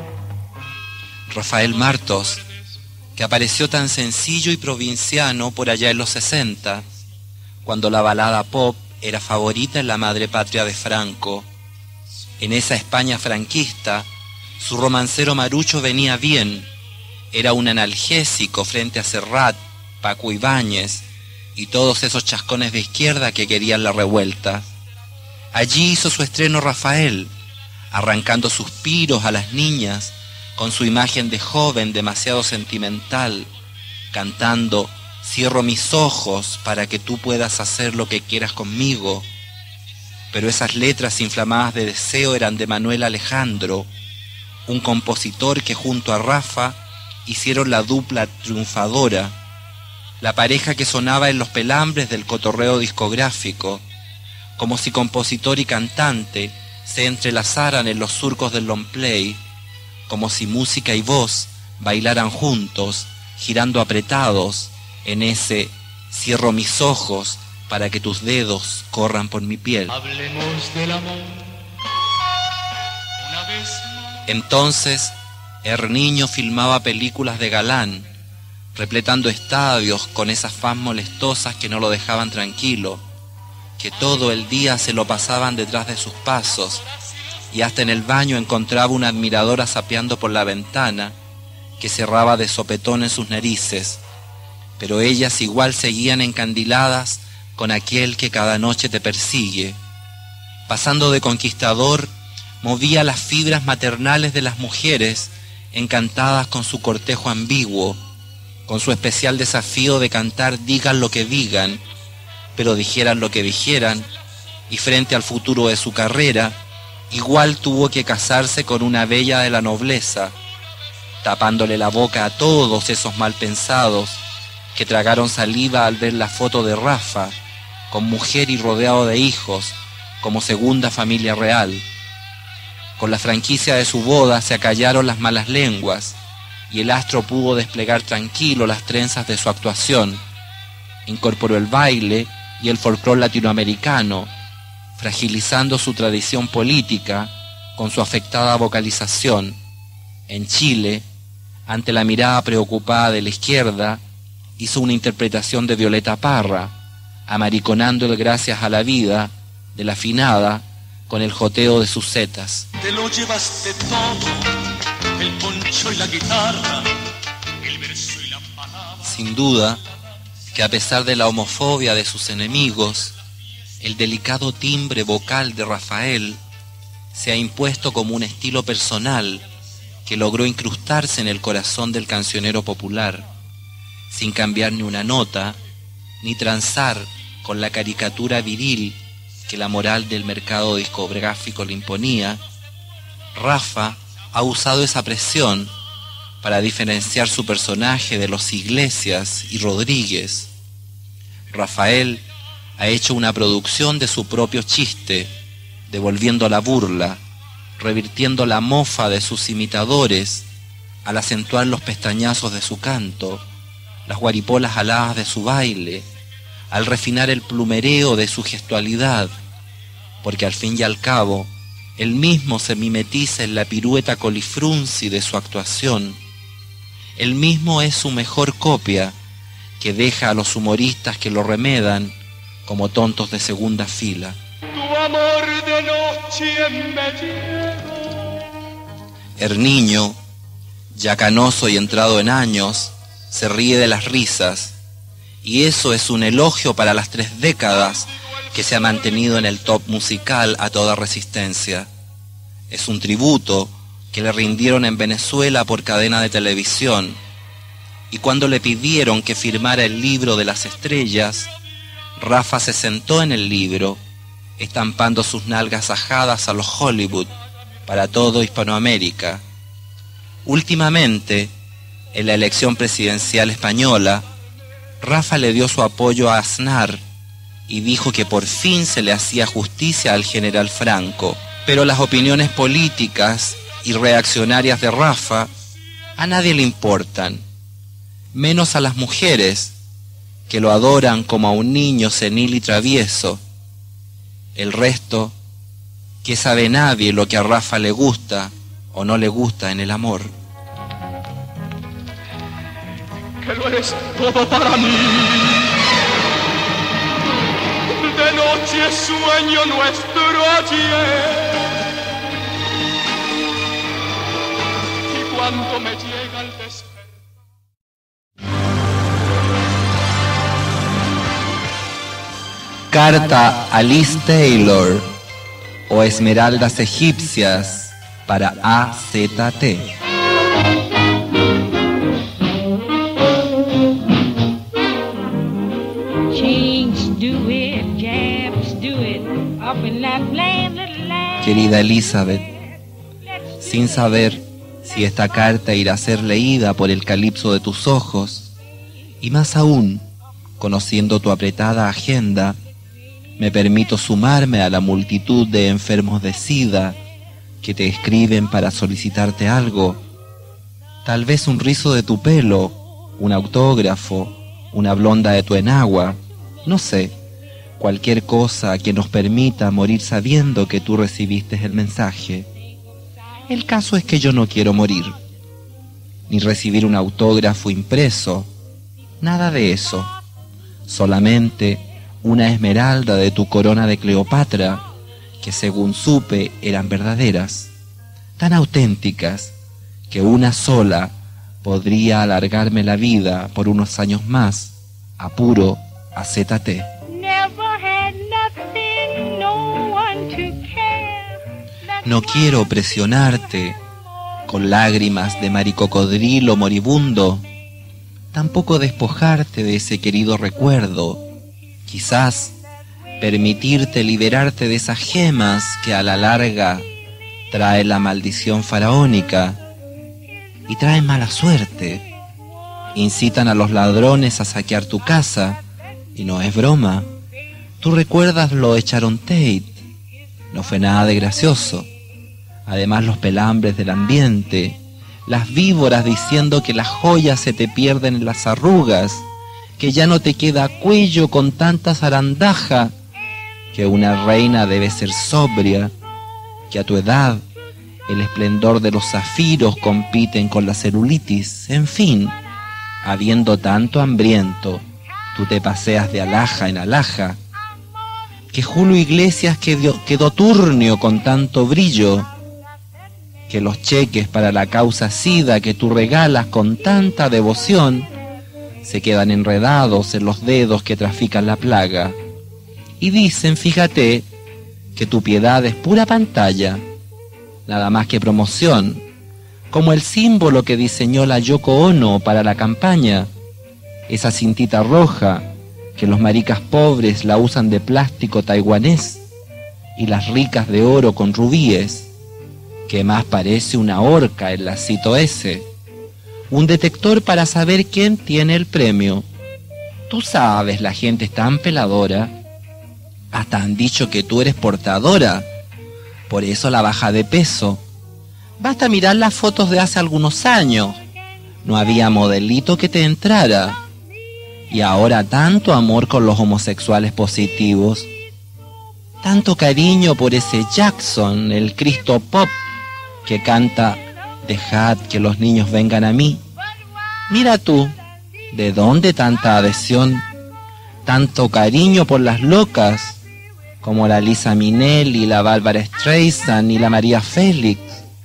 Rafael Martos, que apareció tan sencillo y provinciano por allá en los 60, cuando la balada pop era favorita en la madre patria de Franco. En esa España franquista, su romancero marucho venía bien. Era un analgésico frente a Serrat, Paco Ibáñez y todos esos chascones de izquierda que querían la revuelta. Allí hizo su estreno Rafael, arrancando suspiros a las niñas con su imagen de joven demasiado sentimental, cantando «Cierro mis ojos para que tú puedas hacer lo que quieras conmigo». Pero esas letras inflamadas de deseo eran de Manuel Alejandro, un compositor que junto a Rafa hicieron la dupla triunfadora, la pareja que sonaba en los pelambres del cotorreo discográfico, como si compositor y cantante se entrelazaran en los surcos del long play, como si música y voz bailaran juntos, girando apretados en ese «Cierro mis ojos para que tus dedos corran por mi piel». Hablemos del amor, una Entonces, Herniño filmaba películas de galán, repletando estadios con esas fans molestosas que no lo dejaban tranquilo, que todo el día se lo pasaban detrás de sus pasos, y hasta en el baño encontraba una admiradora sapeando por la ventana, que cerraba de sopetón en sus narices, pero ellas igual seguían encandiladas con aquel que cada noche te persigue. Pasando de conquistador, movía las fibras maternales de las mujeres, encantadas con su cortejo ambiguo, con su especial desafío de cantar digan lo que digan, pero dijeran lo que dijeran, y frente al futuro de su carrera, igual tuvo que casarse con una bella de la nobleza, tapándole la boca a todos esos malpensados que tragaron saliva al ver la foto de Rafa, con mujer y rodeado de hijos, como segunda familia real. Con la franquicia de su boda se acallaron las malas lenguas, y el astro pudo desplegar tranquilo las trenzas de su actuación. Incorporó el baile y el folclore latinoamericano, fragilizando su tradición política con su afectada vocalización. En Chile, ante la mirada preocupada de la izquierda, hizo una interpretación de Violeta Parra, amariconando el gracias a la vida de la afinada con el joteo de sus zetas. Te lo llevaste todo, el poncho y la guitarra, el verso y la palabra. Sin duda que a pesar de la homofobia de sus enemigos, el delicado timbre vocal de Rafael se ha impuesto como un estilo personal que logró incrustarse en el corazón del cancionero popular, sin cambiar ni una nota, ni transar con la caricatura viril que la moral del mercado discográfico le imponía. Rafa ha usado esa presión para diferenciar su personaje de los Iglesias y Rodríguez. Rafael ha hecho una producción de su propio chiste, devolviendo la burla, revirtiendo la mofa de sus imitadores, al acentuar los pestañazos de su canto, las guaripolas aladas de su baile, al refinar el plumereo de su gestualidad, porque al fin y al cabo, él mismo se mimetiza en la pirueta colifrunci de su actuación. Él mismo es su mejor copia, que deja a los humoristas que lo remedan como tontos de segunda fila. Tu amor de noche me lleva. Herniño, ya canoso y entrado en años, se ríe de las risas, y eso es un elogio para las 3 décadas que se ha mantenido en el top musical a toda resistencia. Es un tributo que le rindieron en Venezuela por cadena de televisión, y cuando le pidieron que firmara el libro de las estrellas, Rafa se sentó en el libro, estampando sus nalgas ajadas a los Hollywood para todo Hispanoamérica. Últimamente, en la elección presidencial española, Rafa le dio su apoyo a Aznar y dijo que por fin se le hacía justicia al general Franco. Pero las opiniones políticas y reaccionarias de Rafa a nadie le importan, menos a las mujeres, que lo adoran como a un niño senil y travieso. El resto, que sabe nadie lo que a Rafa le gusta o no le gusta en el amor. Que lo eres todo para mí. De noche sueño nuestro ayer, y cuando me llega el despertar. Carta a Liz Taylor o Esmeraldas Egipcias para AZT. Querida Elizabeth, sin saber si esta carta irá a ser leída por el calipso de tus ojos, y más aún, conociendo tu apretada agenda, me permito sumarme a la multitud de enfermos de SIDA que te escriben para solicitarte algo, tal vez un rizo de tu pelo, un autógrafo, una blonda de tu enagua, no sé, cualquier cosa que nos permita morir sabiendo que tú recibiste el mensaje. El caso es que yo no quiero morir, ni recibir un autógrafo impreso, nada de eso. Solamente una esmeralda de tu corona de Cleopatra, que según supe eran verdaderas, tan auténticas que una sola podría alargarme la vida por unos años más, a puro acétate. No quiero presionarte con lágrimas de maricocodrilo moribundo, tampoco despojarte de ese querido recuerdo, quizás permitirte liberarte de esas gemas que a la larga trae la maldición faraónica y traen mala suerte, incitan a los ladrones a saquear tu casa, y no es broma. Tú recuerdas lo de Sharon Tate, no fue nada de gracioso. Además los pelambres del ambiente, las víboras diciendo que las joyas se te pierden en las arrugas, que ya no te queda cuello con tanta zarandaja, que una reina debe ser sobria, que a tu edad el esplendor de los zafiros compiten con la celulitis. En fin, habiendo tanto hambriento, tú te paseas de alhaja en alhaja, que Julio Iglesias quedó turnio con tanto brillo, que los cheques para la causa SIDA que tú regalas con tanta devoción se quedan enredados en los dedos que trafican la plaga. Y dicen, fíjate, que tu piedad es pura pantalla, nada más que promoción, como el símbolo que diseñó la Yoko Ono para la campaña, esa cintita roja que los maricas pobres la usan de plástico taiwanés y las ricas de oro con rubíes, que más parece una horca el lacito ese, un detector para saber quién tiene el premio. Tú sabes, la gente es tan peladora, hasta han dicho que tú eres portadora, por eso la baja de peso. Basta mirar las fotos de hace algunos años, no había modelito que te entrara, y ahora tanto amor con los homosexuales positivos, tanto cariño por ese Jackson, el Cristo Pop, que canta «Dejad que los niños vengan a mí». Mira tú, ¿de dónde tanta adhesión? Tanto cariño por las locas, como la Liza Minnelli, la Bárbara Streisand y la María Félix.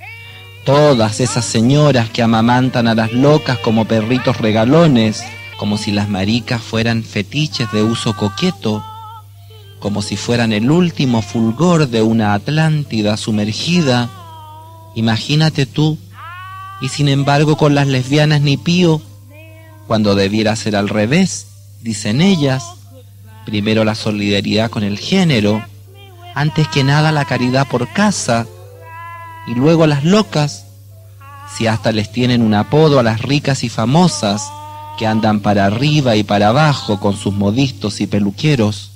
Todas esas señoras que amamantan a las locas como perritos regalones, como si las maricas fueran fetiches de uso coqueto, como si fueran el último fulgor de una Atlántida sumergida. Imagínate tú, y sin embargo con las lesbianas ni pío, cuando debiera ser al revés, dicen ellas, primero la solidaridad con el género, antes que nada la caridad por casa, y luego las locas, si hasta les tienen un apodo a las ricas y famosas, que andan para arriba y para abajo con sus modistos y peluqueros.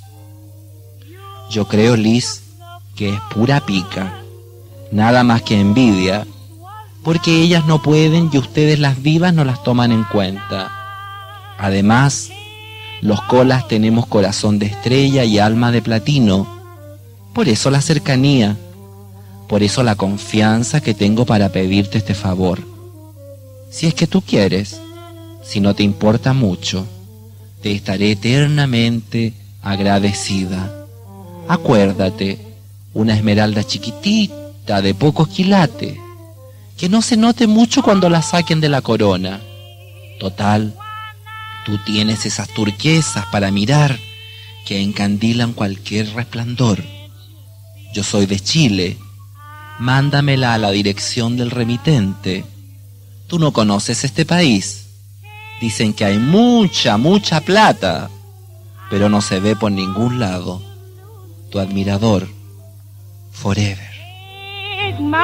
Yo creo, Liz, que es pura pica, nada más que envidia, porque ellas no pueden y ustedes las vivas no las toman en cuenta. Además, los colas tenemos corazón de estrella y alma de platino, por eso la cercanía, por eso la confianza que tengo para pedirte este favor. Si es que tú quieres, si no te importa mucho, te estaré eternamente agradecida. Acuérdate, una esmeralda chiquitita de pocos quilates, que no se note mucho cuando la saquen de la corona. Total, tú tienes esas turquesas para mirar que encandilan cualquier resplandor. Yo soy de Chile, mándamela a la dirección del remitente. Tú no conoces este país. Dicen que hay mucha plata, pero no se ve por ningún lado. Tu admirador, Forever. My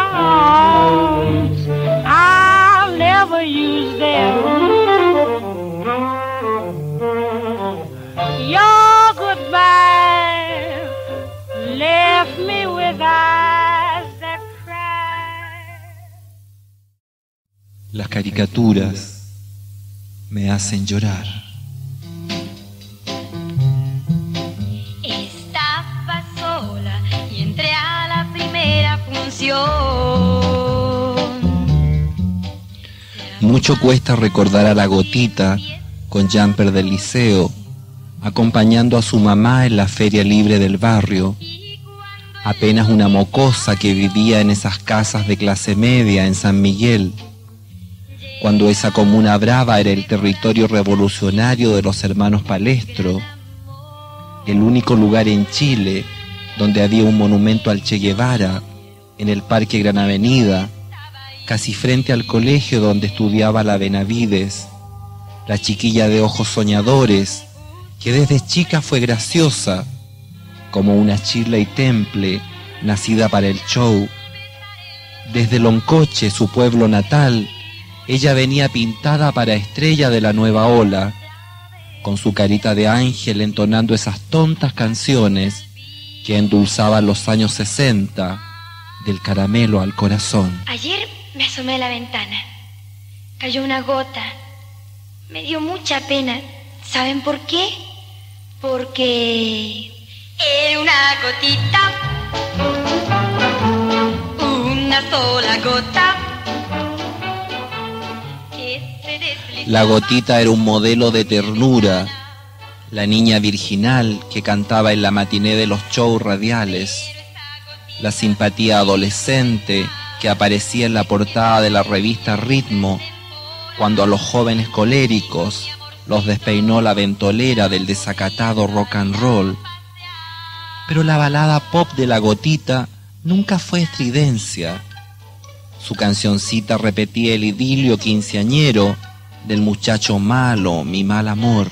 arms, I'll never use them. Your goodbye left me with eyes that cry. Las caricaturas me hacen llorar. Estaba sola y entré a la primera función. mucho cuesta recordar a la Gotita con jumper del liceo, acompañando a su mamá en la feria libre del barrio, apenas una mocosa que vivía en esas casas de clase media en San Miguel, cuando esa comuna brava era el territorio revolucionario de los hermanos Palestro, el único lugar en Chile donde había un monumento al Che Guevara, en el Parque Gran Avenida, casi frente al colegio donde estudiaba la Benavides, la chiquilla de ojos soñadores, que desde chica fue graciosa, como una Shirley Temple, nacida para el show. Desde Loncoche, su pueblo natal, ella venía pintada para estrella de la nueva ola, con su carita de ángel entonando esas tontas canciones que endulzaban los años 60, del caramelo al corazón. Ayer me asomé a la ventana. Cayó una gota. Me dio mucha pena. ¿Saben por qué? Porque era una gotita, una sola gota. La Gotita era un modelo de ternura, la niña virginal que cantaba en la matiné de los shows radiales, la simpatía adolescente que aparecía en la portada de la revista Ritmo, cuando a los jóvenes coléricos los despeinó la ventolera del desacatado rock and roll. Pero la balada pop de la Gotita nunca fue estridencia. Su cancioncita repetía el idilio quinceañero del muchacho malo, mi mal amor,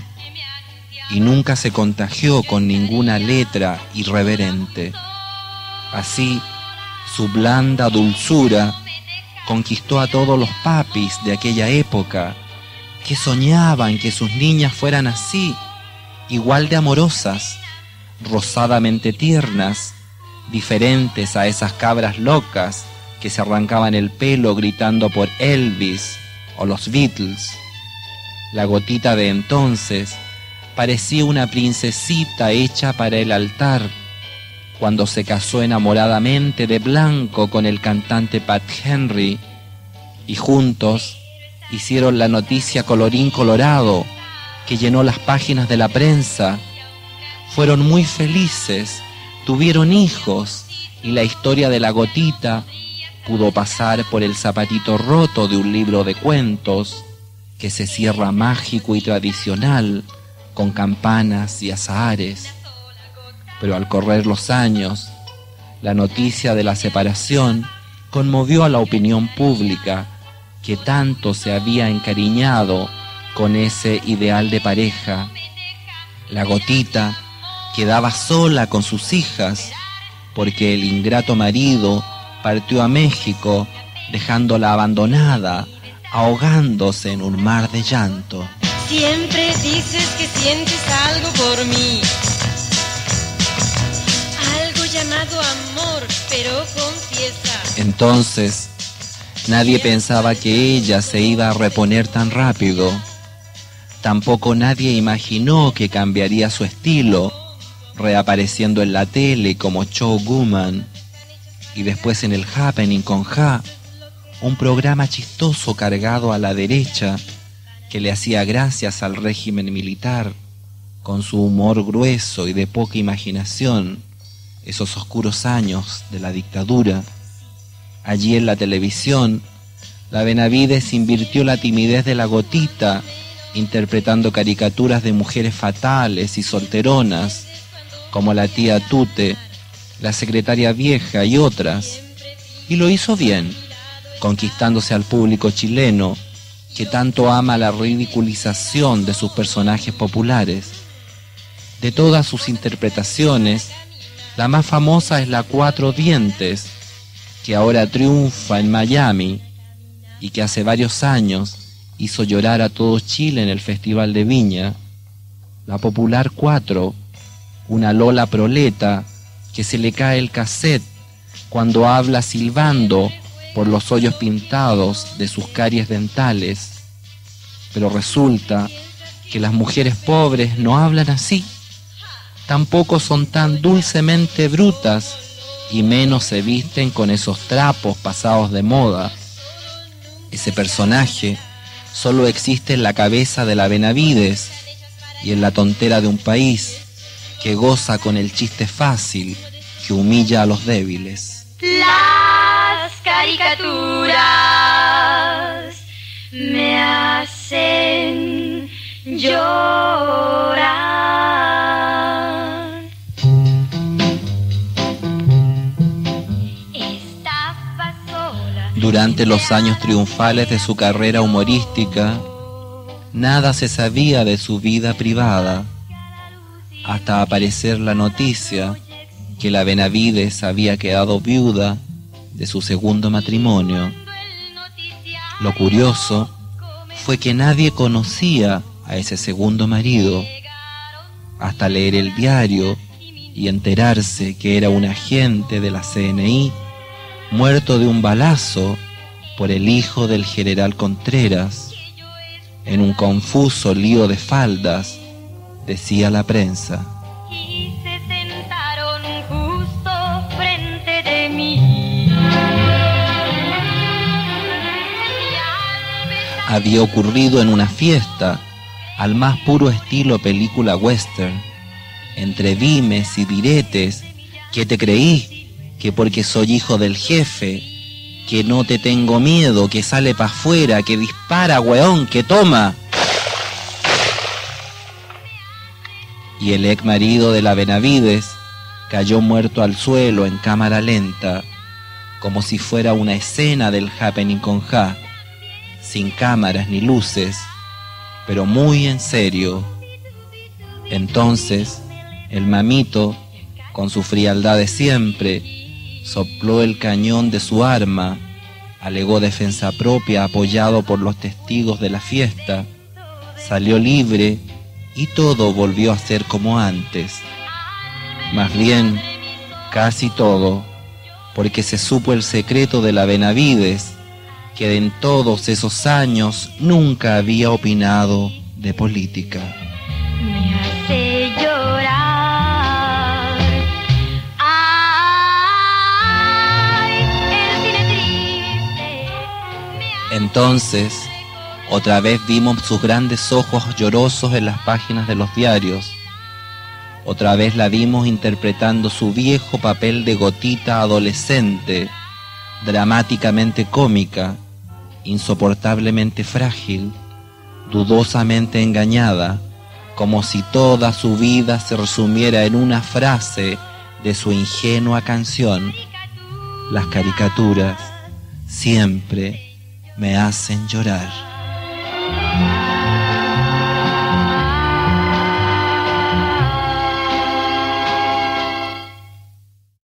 y nunca se contagió con ninguna letra irreverente. Así, su blanda dulzura conquistó a todos los papis de aquella época, que soñaban que sus niñas fueran así, igual de amorosas, rosadamente tiernas, diferentes a esas cabras locas que se arrancaban el pelo gritando por Elvis o los Beatles. La Gotita de entonces parecía una princesita hecha para el altar, cuando se casó enamoradamente de blanco con el cantante Pat Henry, y juntos hicieron la noticia colorín colorado que llenó las páginas de la prensa. Fueron muy felices, tuvieron hijos, y la historia de la Gotita pudo pasar por el zapatito roto de un libro de cuentos que se cierra mágico y tradicional con campanas y azahares. Pero al correr los años, la noticia de la separación conmovió a la opinión pública que tanto se había encariñado con ese ideal de pareja. La Gotita quedaba sola con sus hijas porque el ingrato marido partió a México dejándola abandonada, ahogándose en un mar de llanto. Siempre dices que sientes algo por mí, algo llamado amor, pero confiesa. Entonces, nadie pensaba que ella se iba a reponer tan rápido. Tampoco nadie imaginó que cambiaría su estilo, reapareciendo en la tele como showwoman, y después en el Happening con Ja, un programa chistoso cargado a la derecha que le hacía gracias al régimen militar, con su humor grueso y de poca imaginación, esos oscuros años de la dictadura. Allí en la televisión, la Benavides invirtió la timidez de la Gotita, interpretando caricaturas de mujeres fatales y solteronas, como la tía Tute, la secretaria vieja y otras, y lo hizo bien, conquistándose al público chileno, que tanto ama la ridiculización de sus personajes populares. De todas sus interpretaciones, la más famosa es la Cuatro Dientes, que ahora triunfa en Miami y que hace varios años hizo llorar a todo Chile en el Festival de Viña. La popular Cuatro, una Lola proleta que se le cae el cassette cuando habla silbando por los hoyos pintados de sus caries dentales. Pero resulta que las mujeres pobres no hablan así, tampoco son tan dulcemente brutas y menos se visten con esos trapos pasados de moda. Ese personaje solo existe en la cabeza de la Benavides y en la tontera de un país que goza con el chiste fácil que humilla a los débiles. Las caricaturas me hacen llorar. Durante los años triunfales de su carrera humorística, nada se sabía de su vida privada, hasta aparecer la noticia que la Benavides había quedado viuda de su segundo matrimonio. Lo curioso fue que nadie conocía a ese segundo marido, hasta leer el diario y enterarse que era un agente de la CNI muerto de un balazo por el hijo del general Contreras, en un confuso lío de faldas, decía la prensa. Y se sentaron justo frente de mí. Había ocurrido en una fiesta, al más puro estilo película western, entre dimes y diretes. ¿Qué te creí? Que porque soy hijo del jefe, que no te tengo miedo, que sale pa' afuera, que dispara, weón, que toma. Y el ex marido de la Benavides cayó muerto al suelo en cámara lenta, como si fuera una escena del Happening con Ja, sin cámaras ni luces, pero muy en serio. Entonces, el mamito, con su frialdad de siempre, sopló el cañón de su arma, alegó defensa propia apoyado por los testigos de la fiesta, salió libre y todo volvió a ser como antes. Más bien, casi todo, porque se supo el secreto de la Benavides, que en todos esos años nunca había opinado de política. Me hace llorar. Entonces, otra vez vimos sus grandes ojos llorosos en las páginas de los diarios. Otra vez la vimos interpretando su viejo papel de gotita adolescente, dramáticamente cómica, insoportablemente frágil, dudosamente engañada, como si toda su vida se resumiera en una frase de su ingenua canción: las caricaturas siempre me hacen llorar.